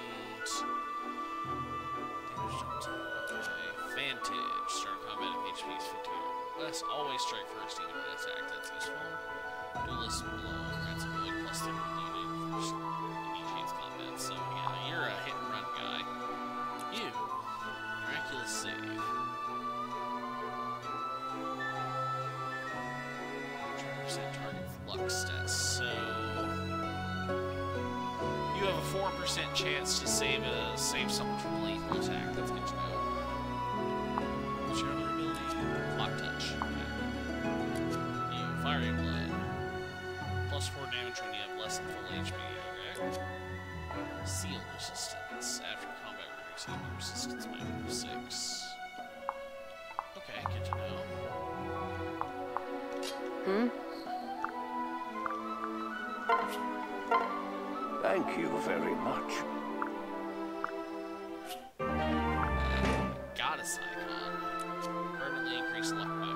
damage up to Vantage. Start combat if HP is 50 or less. Always strike first even when attacked. That's useful. Duelist blow grants ability plus 30 with initiates combat. So yeah, you're a hit and run guy. You, miraculous save. 20% target flux stats. So you have a 4% chance to save someone from a lethal attack. That's good to know. What's your other ability? Lock touch. Okay. You fiery blood. Plus 4 damage when you have less than full HP. Okay. Seal resistance. After combat, reduce enemy resistance by 6. Okay, good to know. Thank you very much. Goddess icon. Permanently increase luck by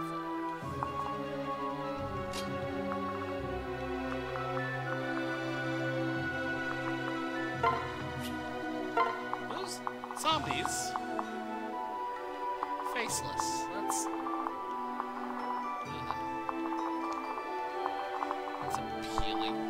4. Those zombies. Faceless. That's appealing.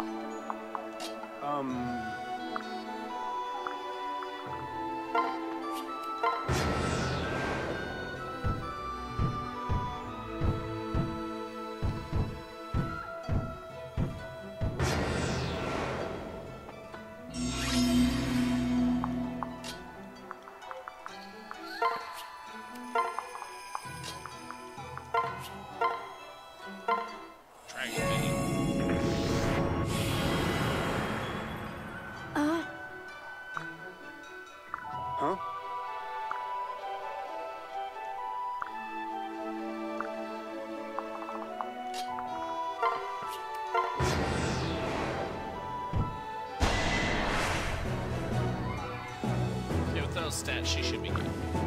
Stats, she should be good.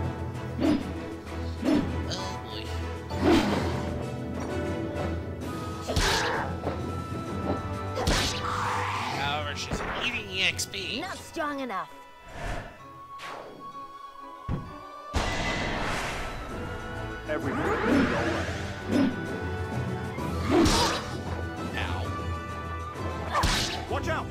Oh boy. However, she's eating EXP. Not strong enough. Everything will be all right. Ow. Watch out!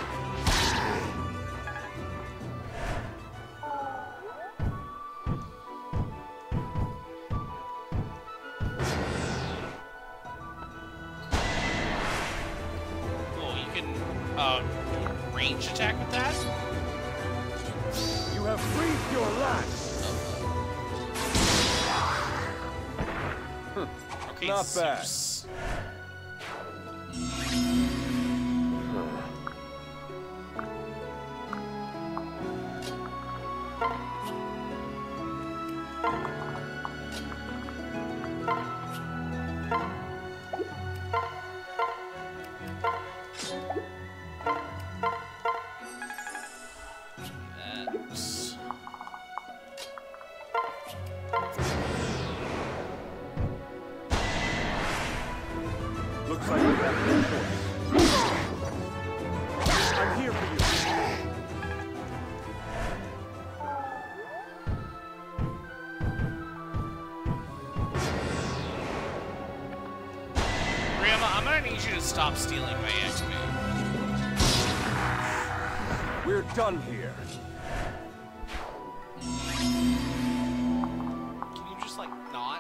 Range attack with that? You have breathed your last. Okay, not bad. Zeus. Looks like we have no choice. I'm here for you. Grandma, I'm gonna need you to stop stealing my XP. We're done here. Can you just, like, not?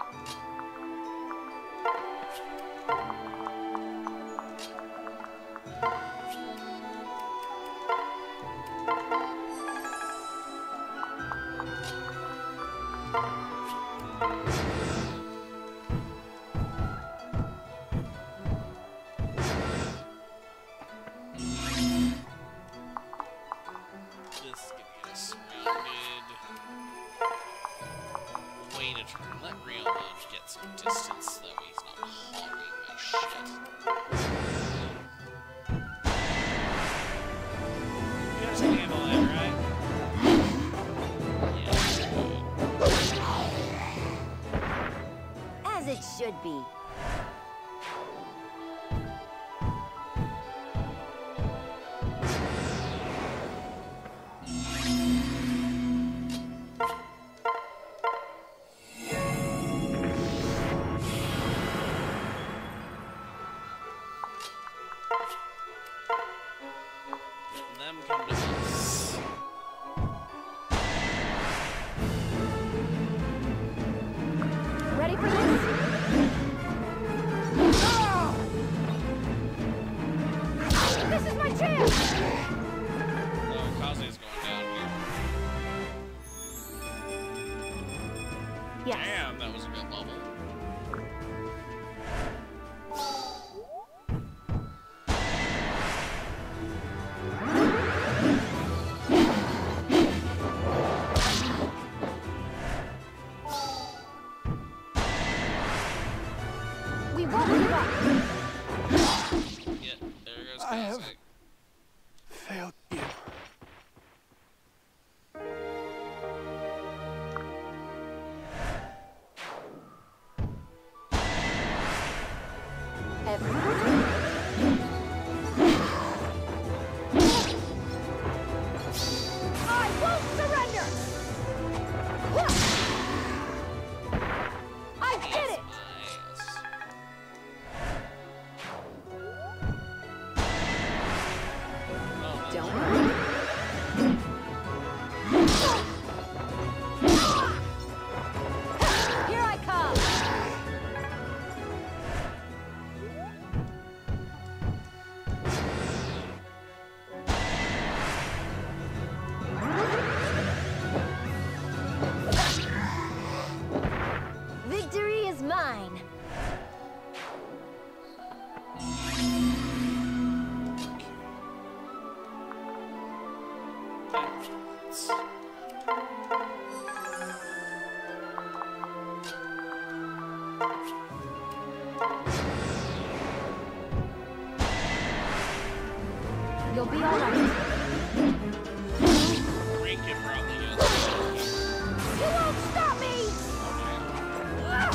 Let Ryoma get some distance so that way he's not hogging my shit. You guys can handle that, right? Yeah, As it should be. Ready for this? Ah! This is my chance! Oh, Kazuya's going down here. Yes. Damn, that was a good bubble. We won't give up. Yeah, there goes I have Kazuya. failed you. I won't surrender! I did it! Nice. Well, Don't worry. Here I come! Victory is mine. You'll be all right. Rankin probably gets You won't stop me! Yeah,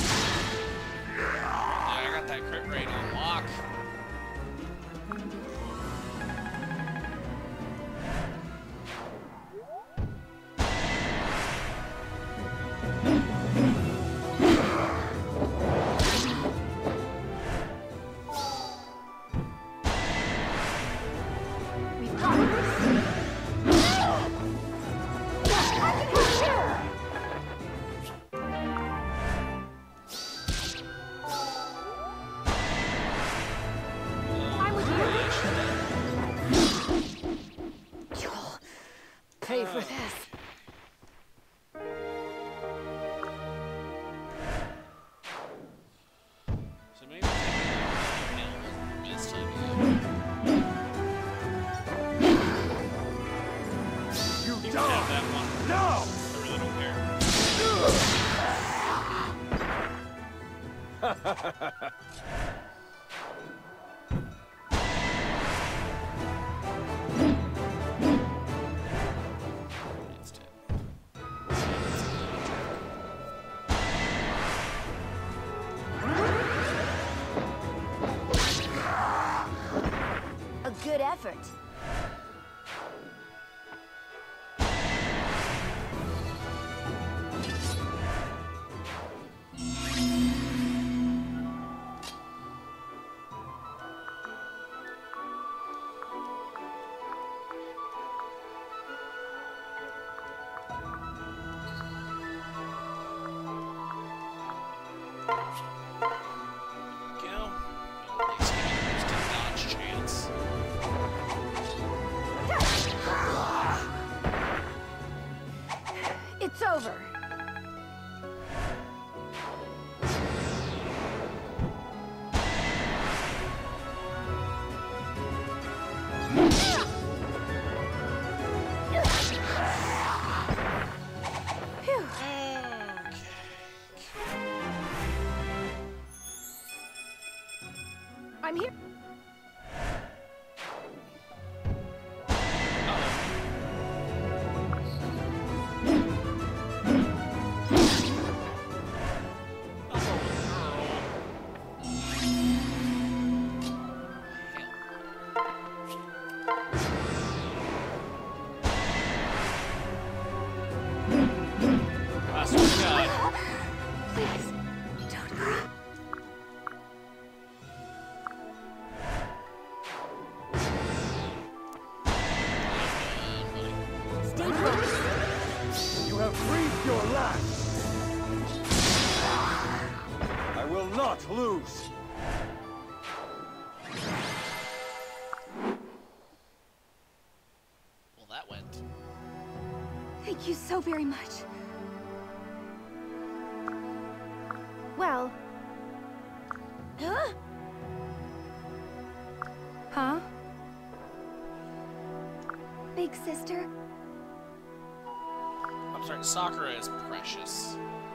I got that crit rate on lock. We've got this. I can help you! I'm with you. You'll pay for this. So maybe taking out the hill this time. You You can have die! that one. No! I really don't care. It's dead. A good effort. Go. At least give it a dodge chance. It's over. Phew. I'm here. Last one got. Please, don't cry. not lose! Well, that went. Thank you so very much. Well... Huh? Huh? Big sister? I'm sorry, Sakura is precious.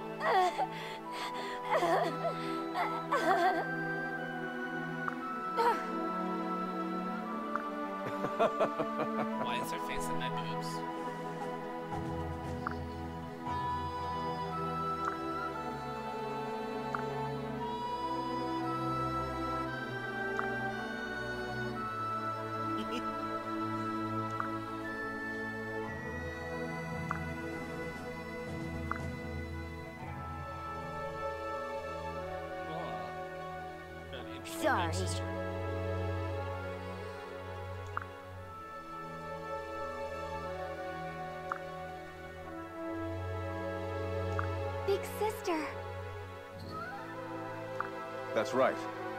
Why is her face in my boobs? Sorry. Big sister. That's right.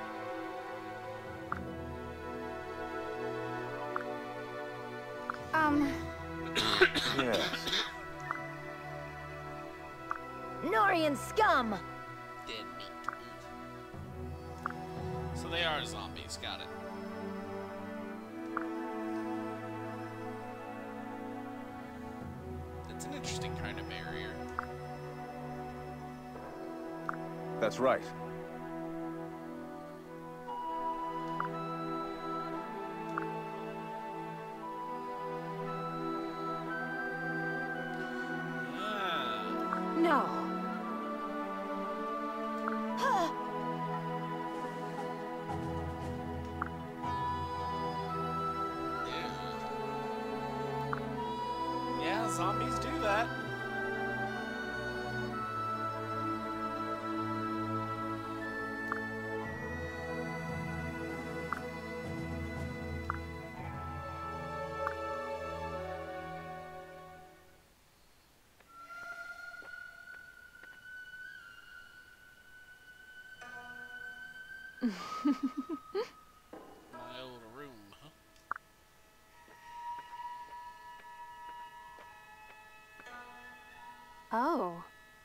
Yes. Norian scum! Dead meat. So they are zombies, got it. It's an interesting kind of barrier. That's right. No. Yeah, zombies do that. My old room, huh? Oh.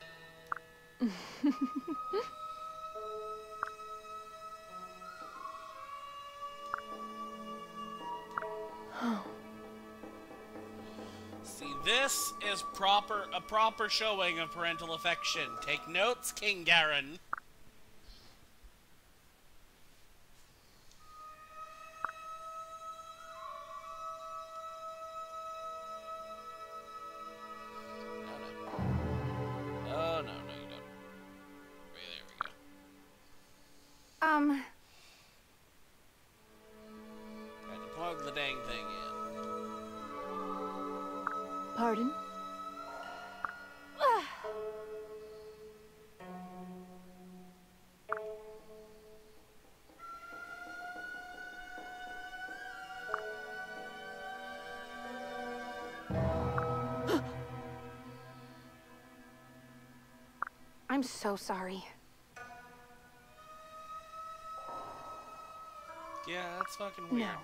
See, this is a proper showing of parental affection. Take notes, King Garen. Oh, no, you don't. Wait, there we go. Had to plug the dang thing in. Pardon? I'm so sorry. Yeah, that's fucking weird. No.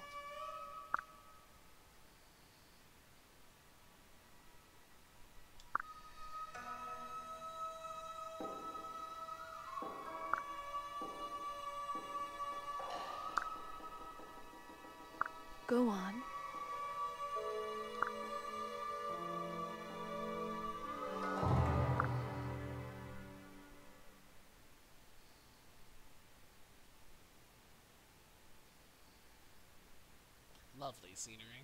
Go on. Lovely scenery.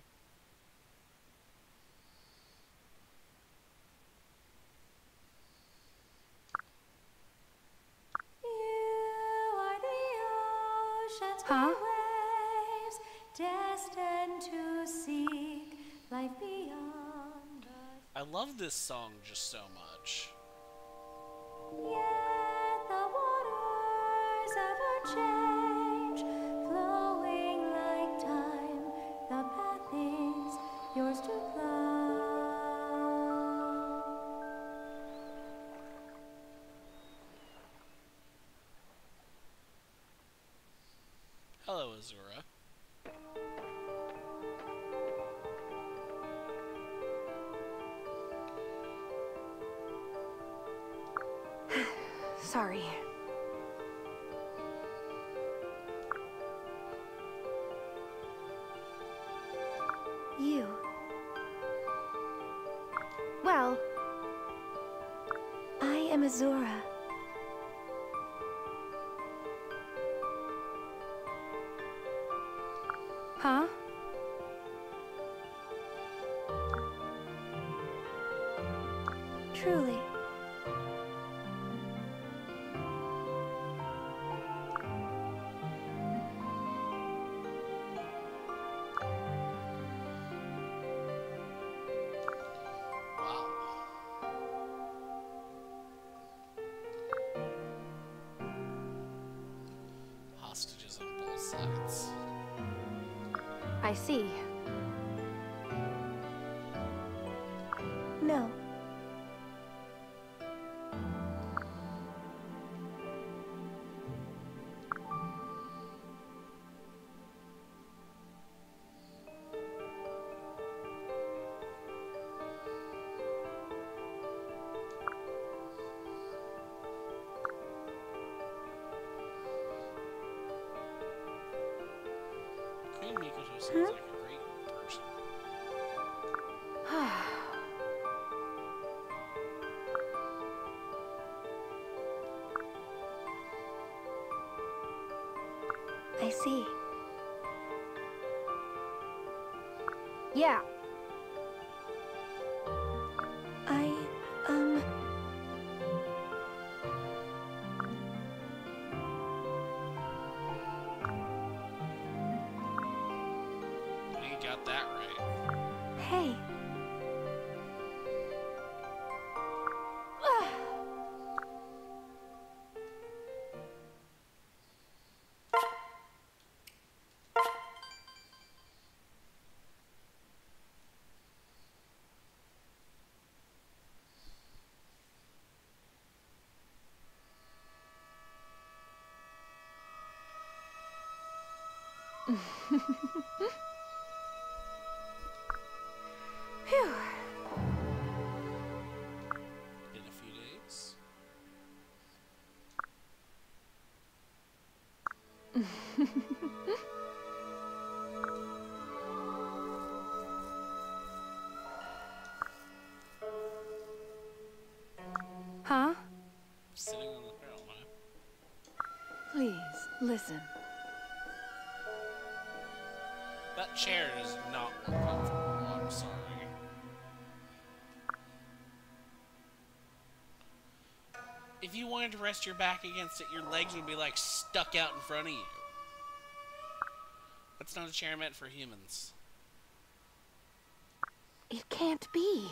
You are the ocean's Huh? waves, destined to seek life beyond us. I love this song just so much. Yet the waters ever change, flowing like time. The path is yours to climb. Azura. Sorry. You. Well, I am Azura. huh? Truly. Wow. Hostages on both sides. I see. No. Queen Mikoto seems like a great person. I see. Yeah. I, You got that right. Hey. Phew. In a few days. Huh? Sitting on the throne, huh? Please, listen. That chair is not more comfortable, I'm sorry. If you wanted to rest your back against it, your legs would be like stuck out in front of you. That's not a chair meant for humans. It can't be.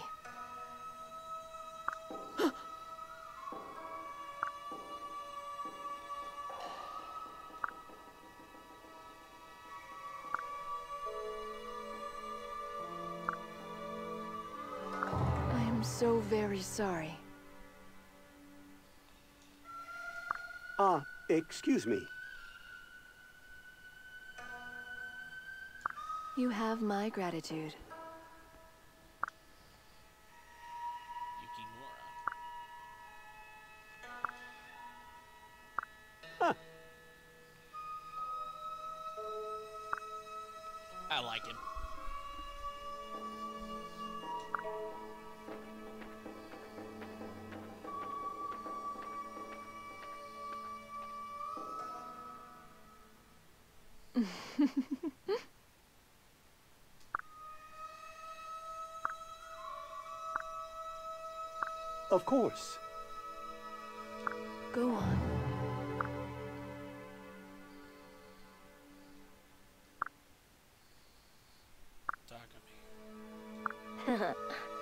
I am so very sorry. Excuse me. You have my gratitude. Yukimura. I like him. Of course. Go on. Takumi.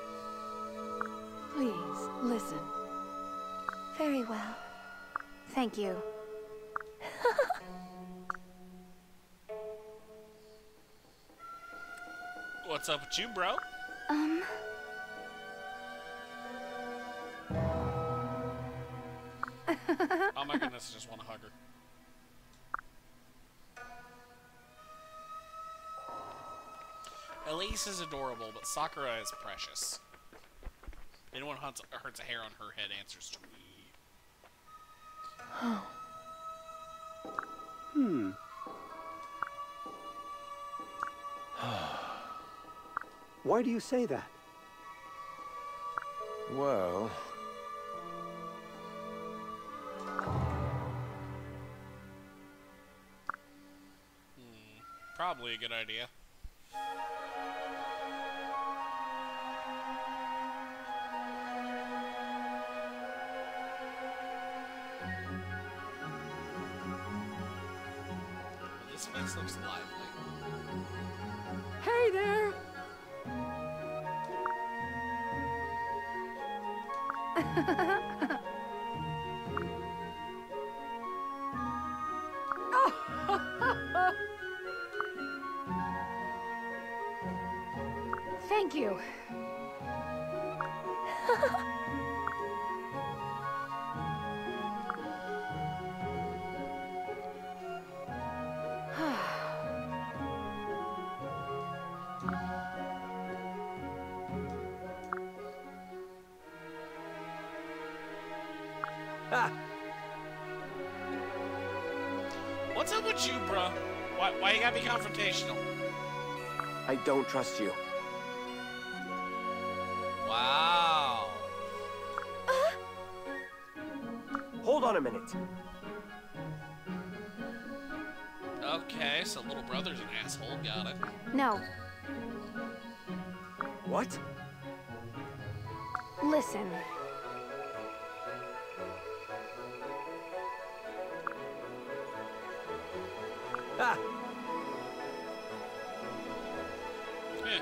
Please, listen. Very well. Thank you. What's up with you, bro? Oh my goodness, I just want to hug her. Elise is adorable, but Sakura is precious. Anyone who hurts a hair on her head answers to me. Why do you say that? Well... Probably a good idea. This place looks lively. Hey there! Thank you. What's up with you, bruh? Why you gotta be confrontational? I don't trust you. Wow. Hold on a minute. Okay, so little brother's an asshole. Got it. No. What? Listen. Ah! Yeah.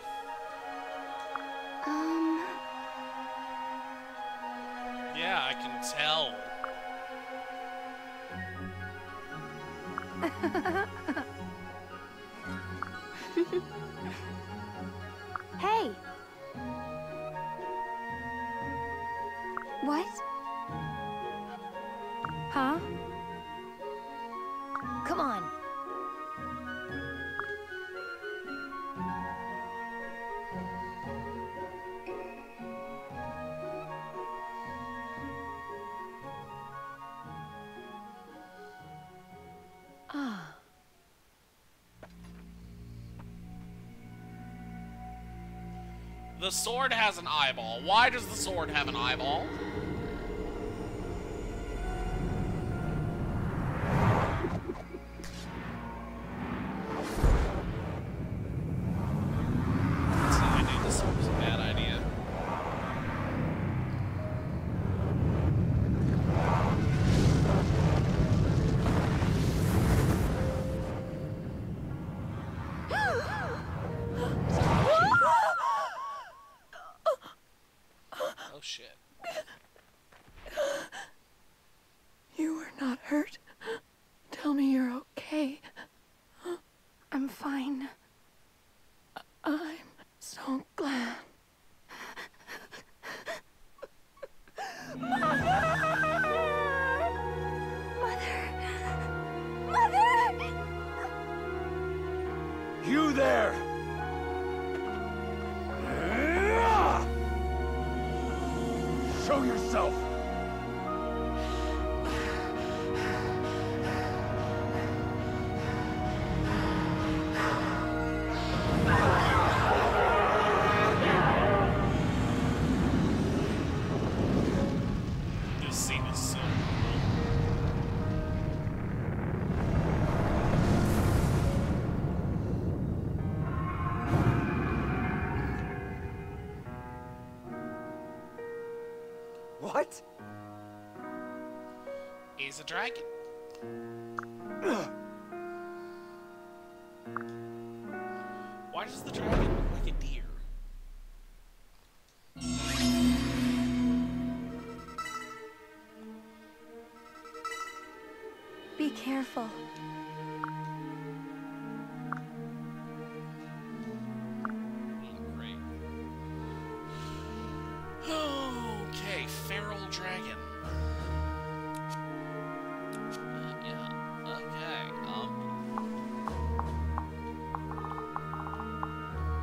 Yeah, I can tell. Hey! What? Huh? Come on. The sword has an eyeball. Why does the sword have an eyeball? See, I knew this was a bad idea. Oh shit. You were not hurt. Tell me you're okay. I'm fine. I'm so glad. You there! Show yourself! This scene is so cool. What? He's a dragon. Why does the dragon look like a deer? Be careful. Great. Okay, feral dragon. Yeah. Okay.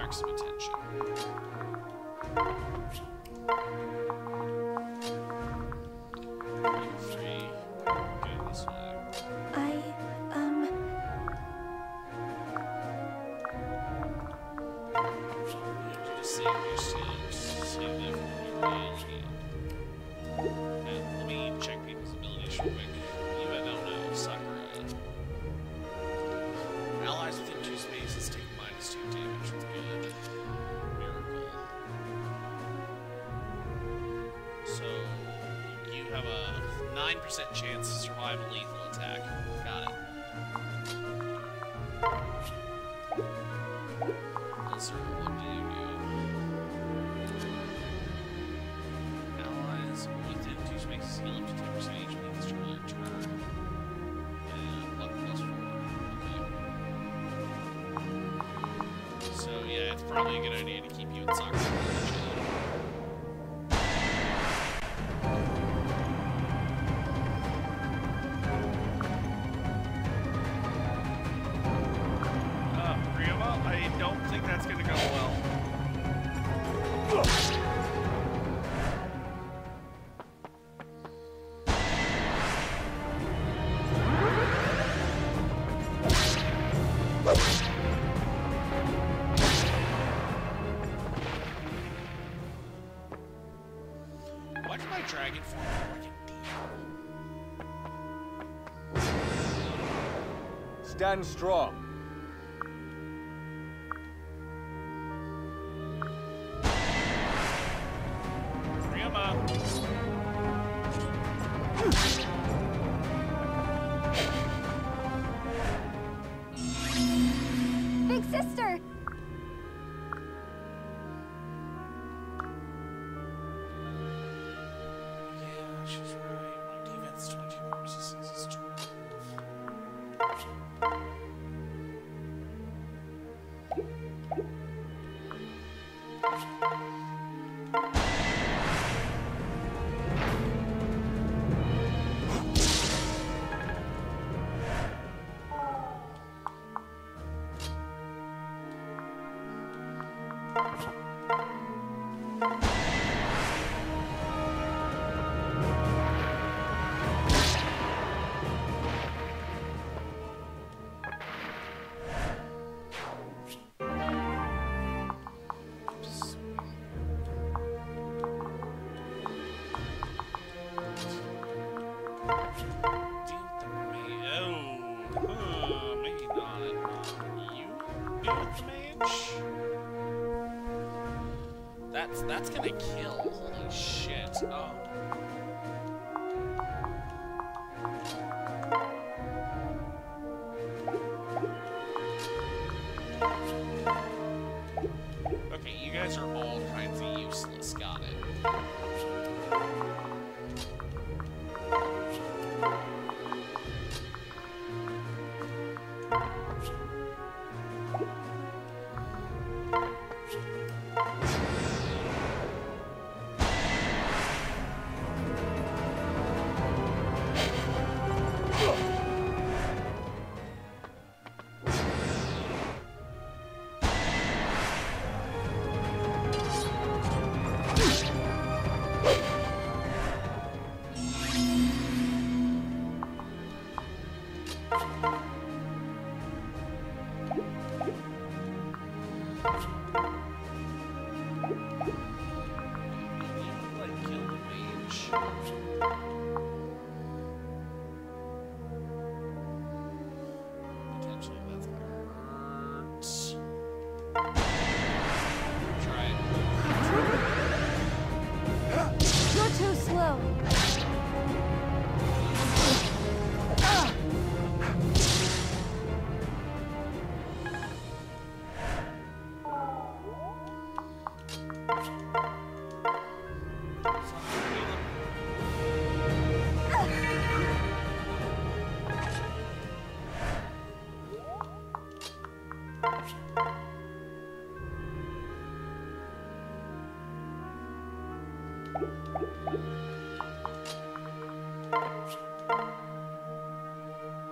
attract some attention. Three. Go this way. You just save your stats. Save them for your alien. And let me check people's abilities real quick. You I don't know. Sakura. Allies within 2 spaces take -2 damage with good. Miracle. So you have a 9% chance to survive a lethal attack. Got it. Blizzard, what do you do? Allies within 2 spaces heal up to 10% HP this turn. And luck +4. Okay. So yeah, it's probably a good idea to keep you in Sakura. I don't think that's gonna go well. Why did my dragon form look like a demon? Stand strong. Big sister! Yeah, she's right. My defense is 22, resistance is 12. That's gonna kill. Holy shit. Oh. Okay, you guys are all kinds of useless. Got it.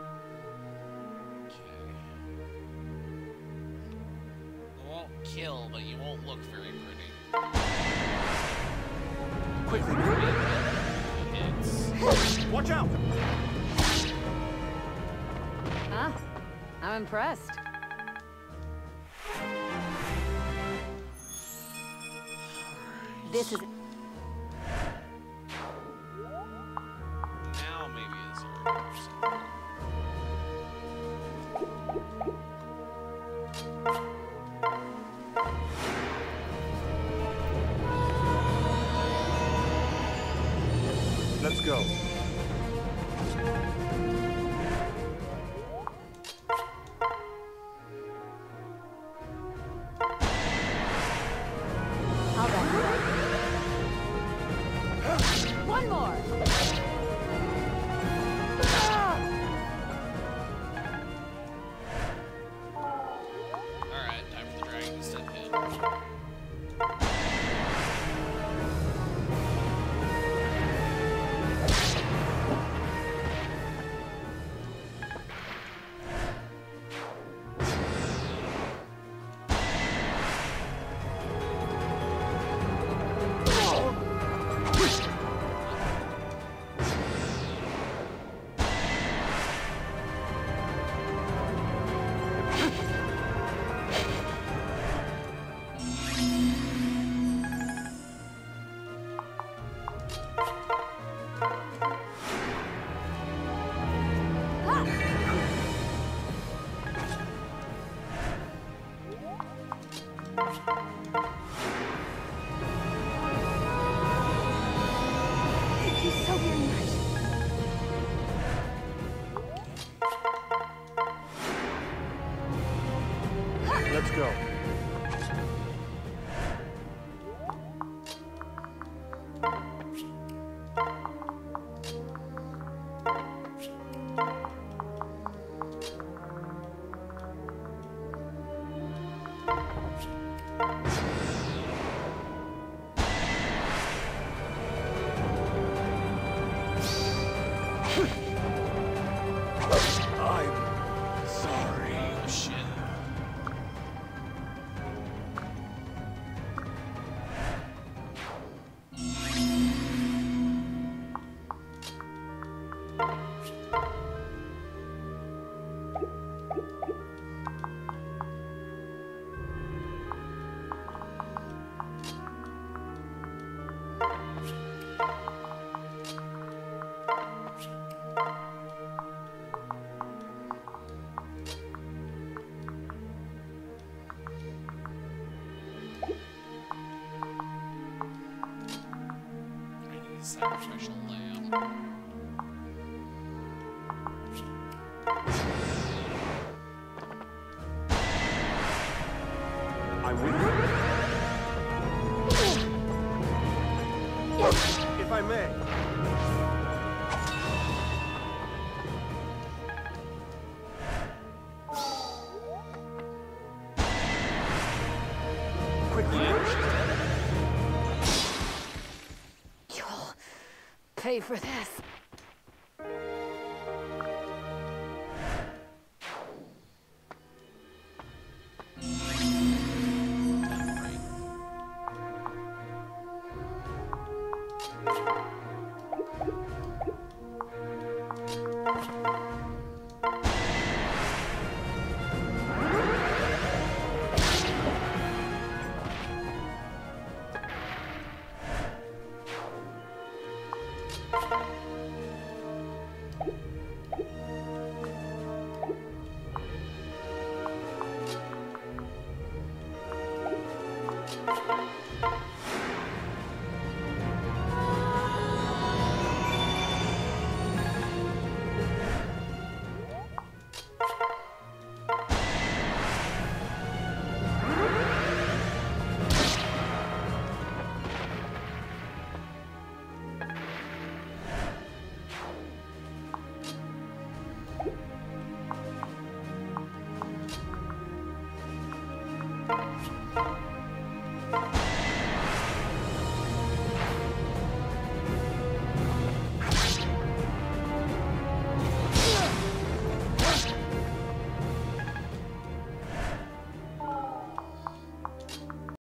Kill, but look very pretty. Quickly. Hits. Watch out! Huh? I'm impressed. This is... Now maybe it's your Let's go. I'll back you up. One more! Alright, time for the dragon to step in. Thank you so very much. Let's go. I'm sorry. Oh shit. I need a sacrificial lamb. I'm with you. If I may. Quickly. You'll pay for this.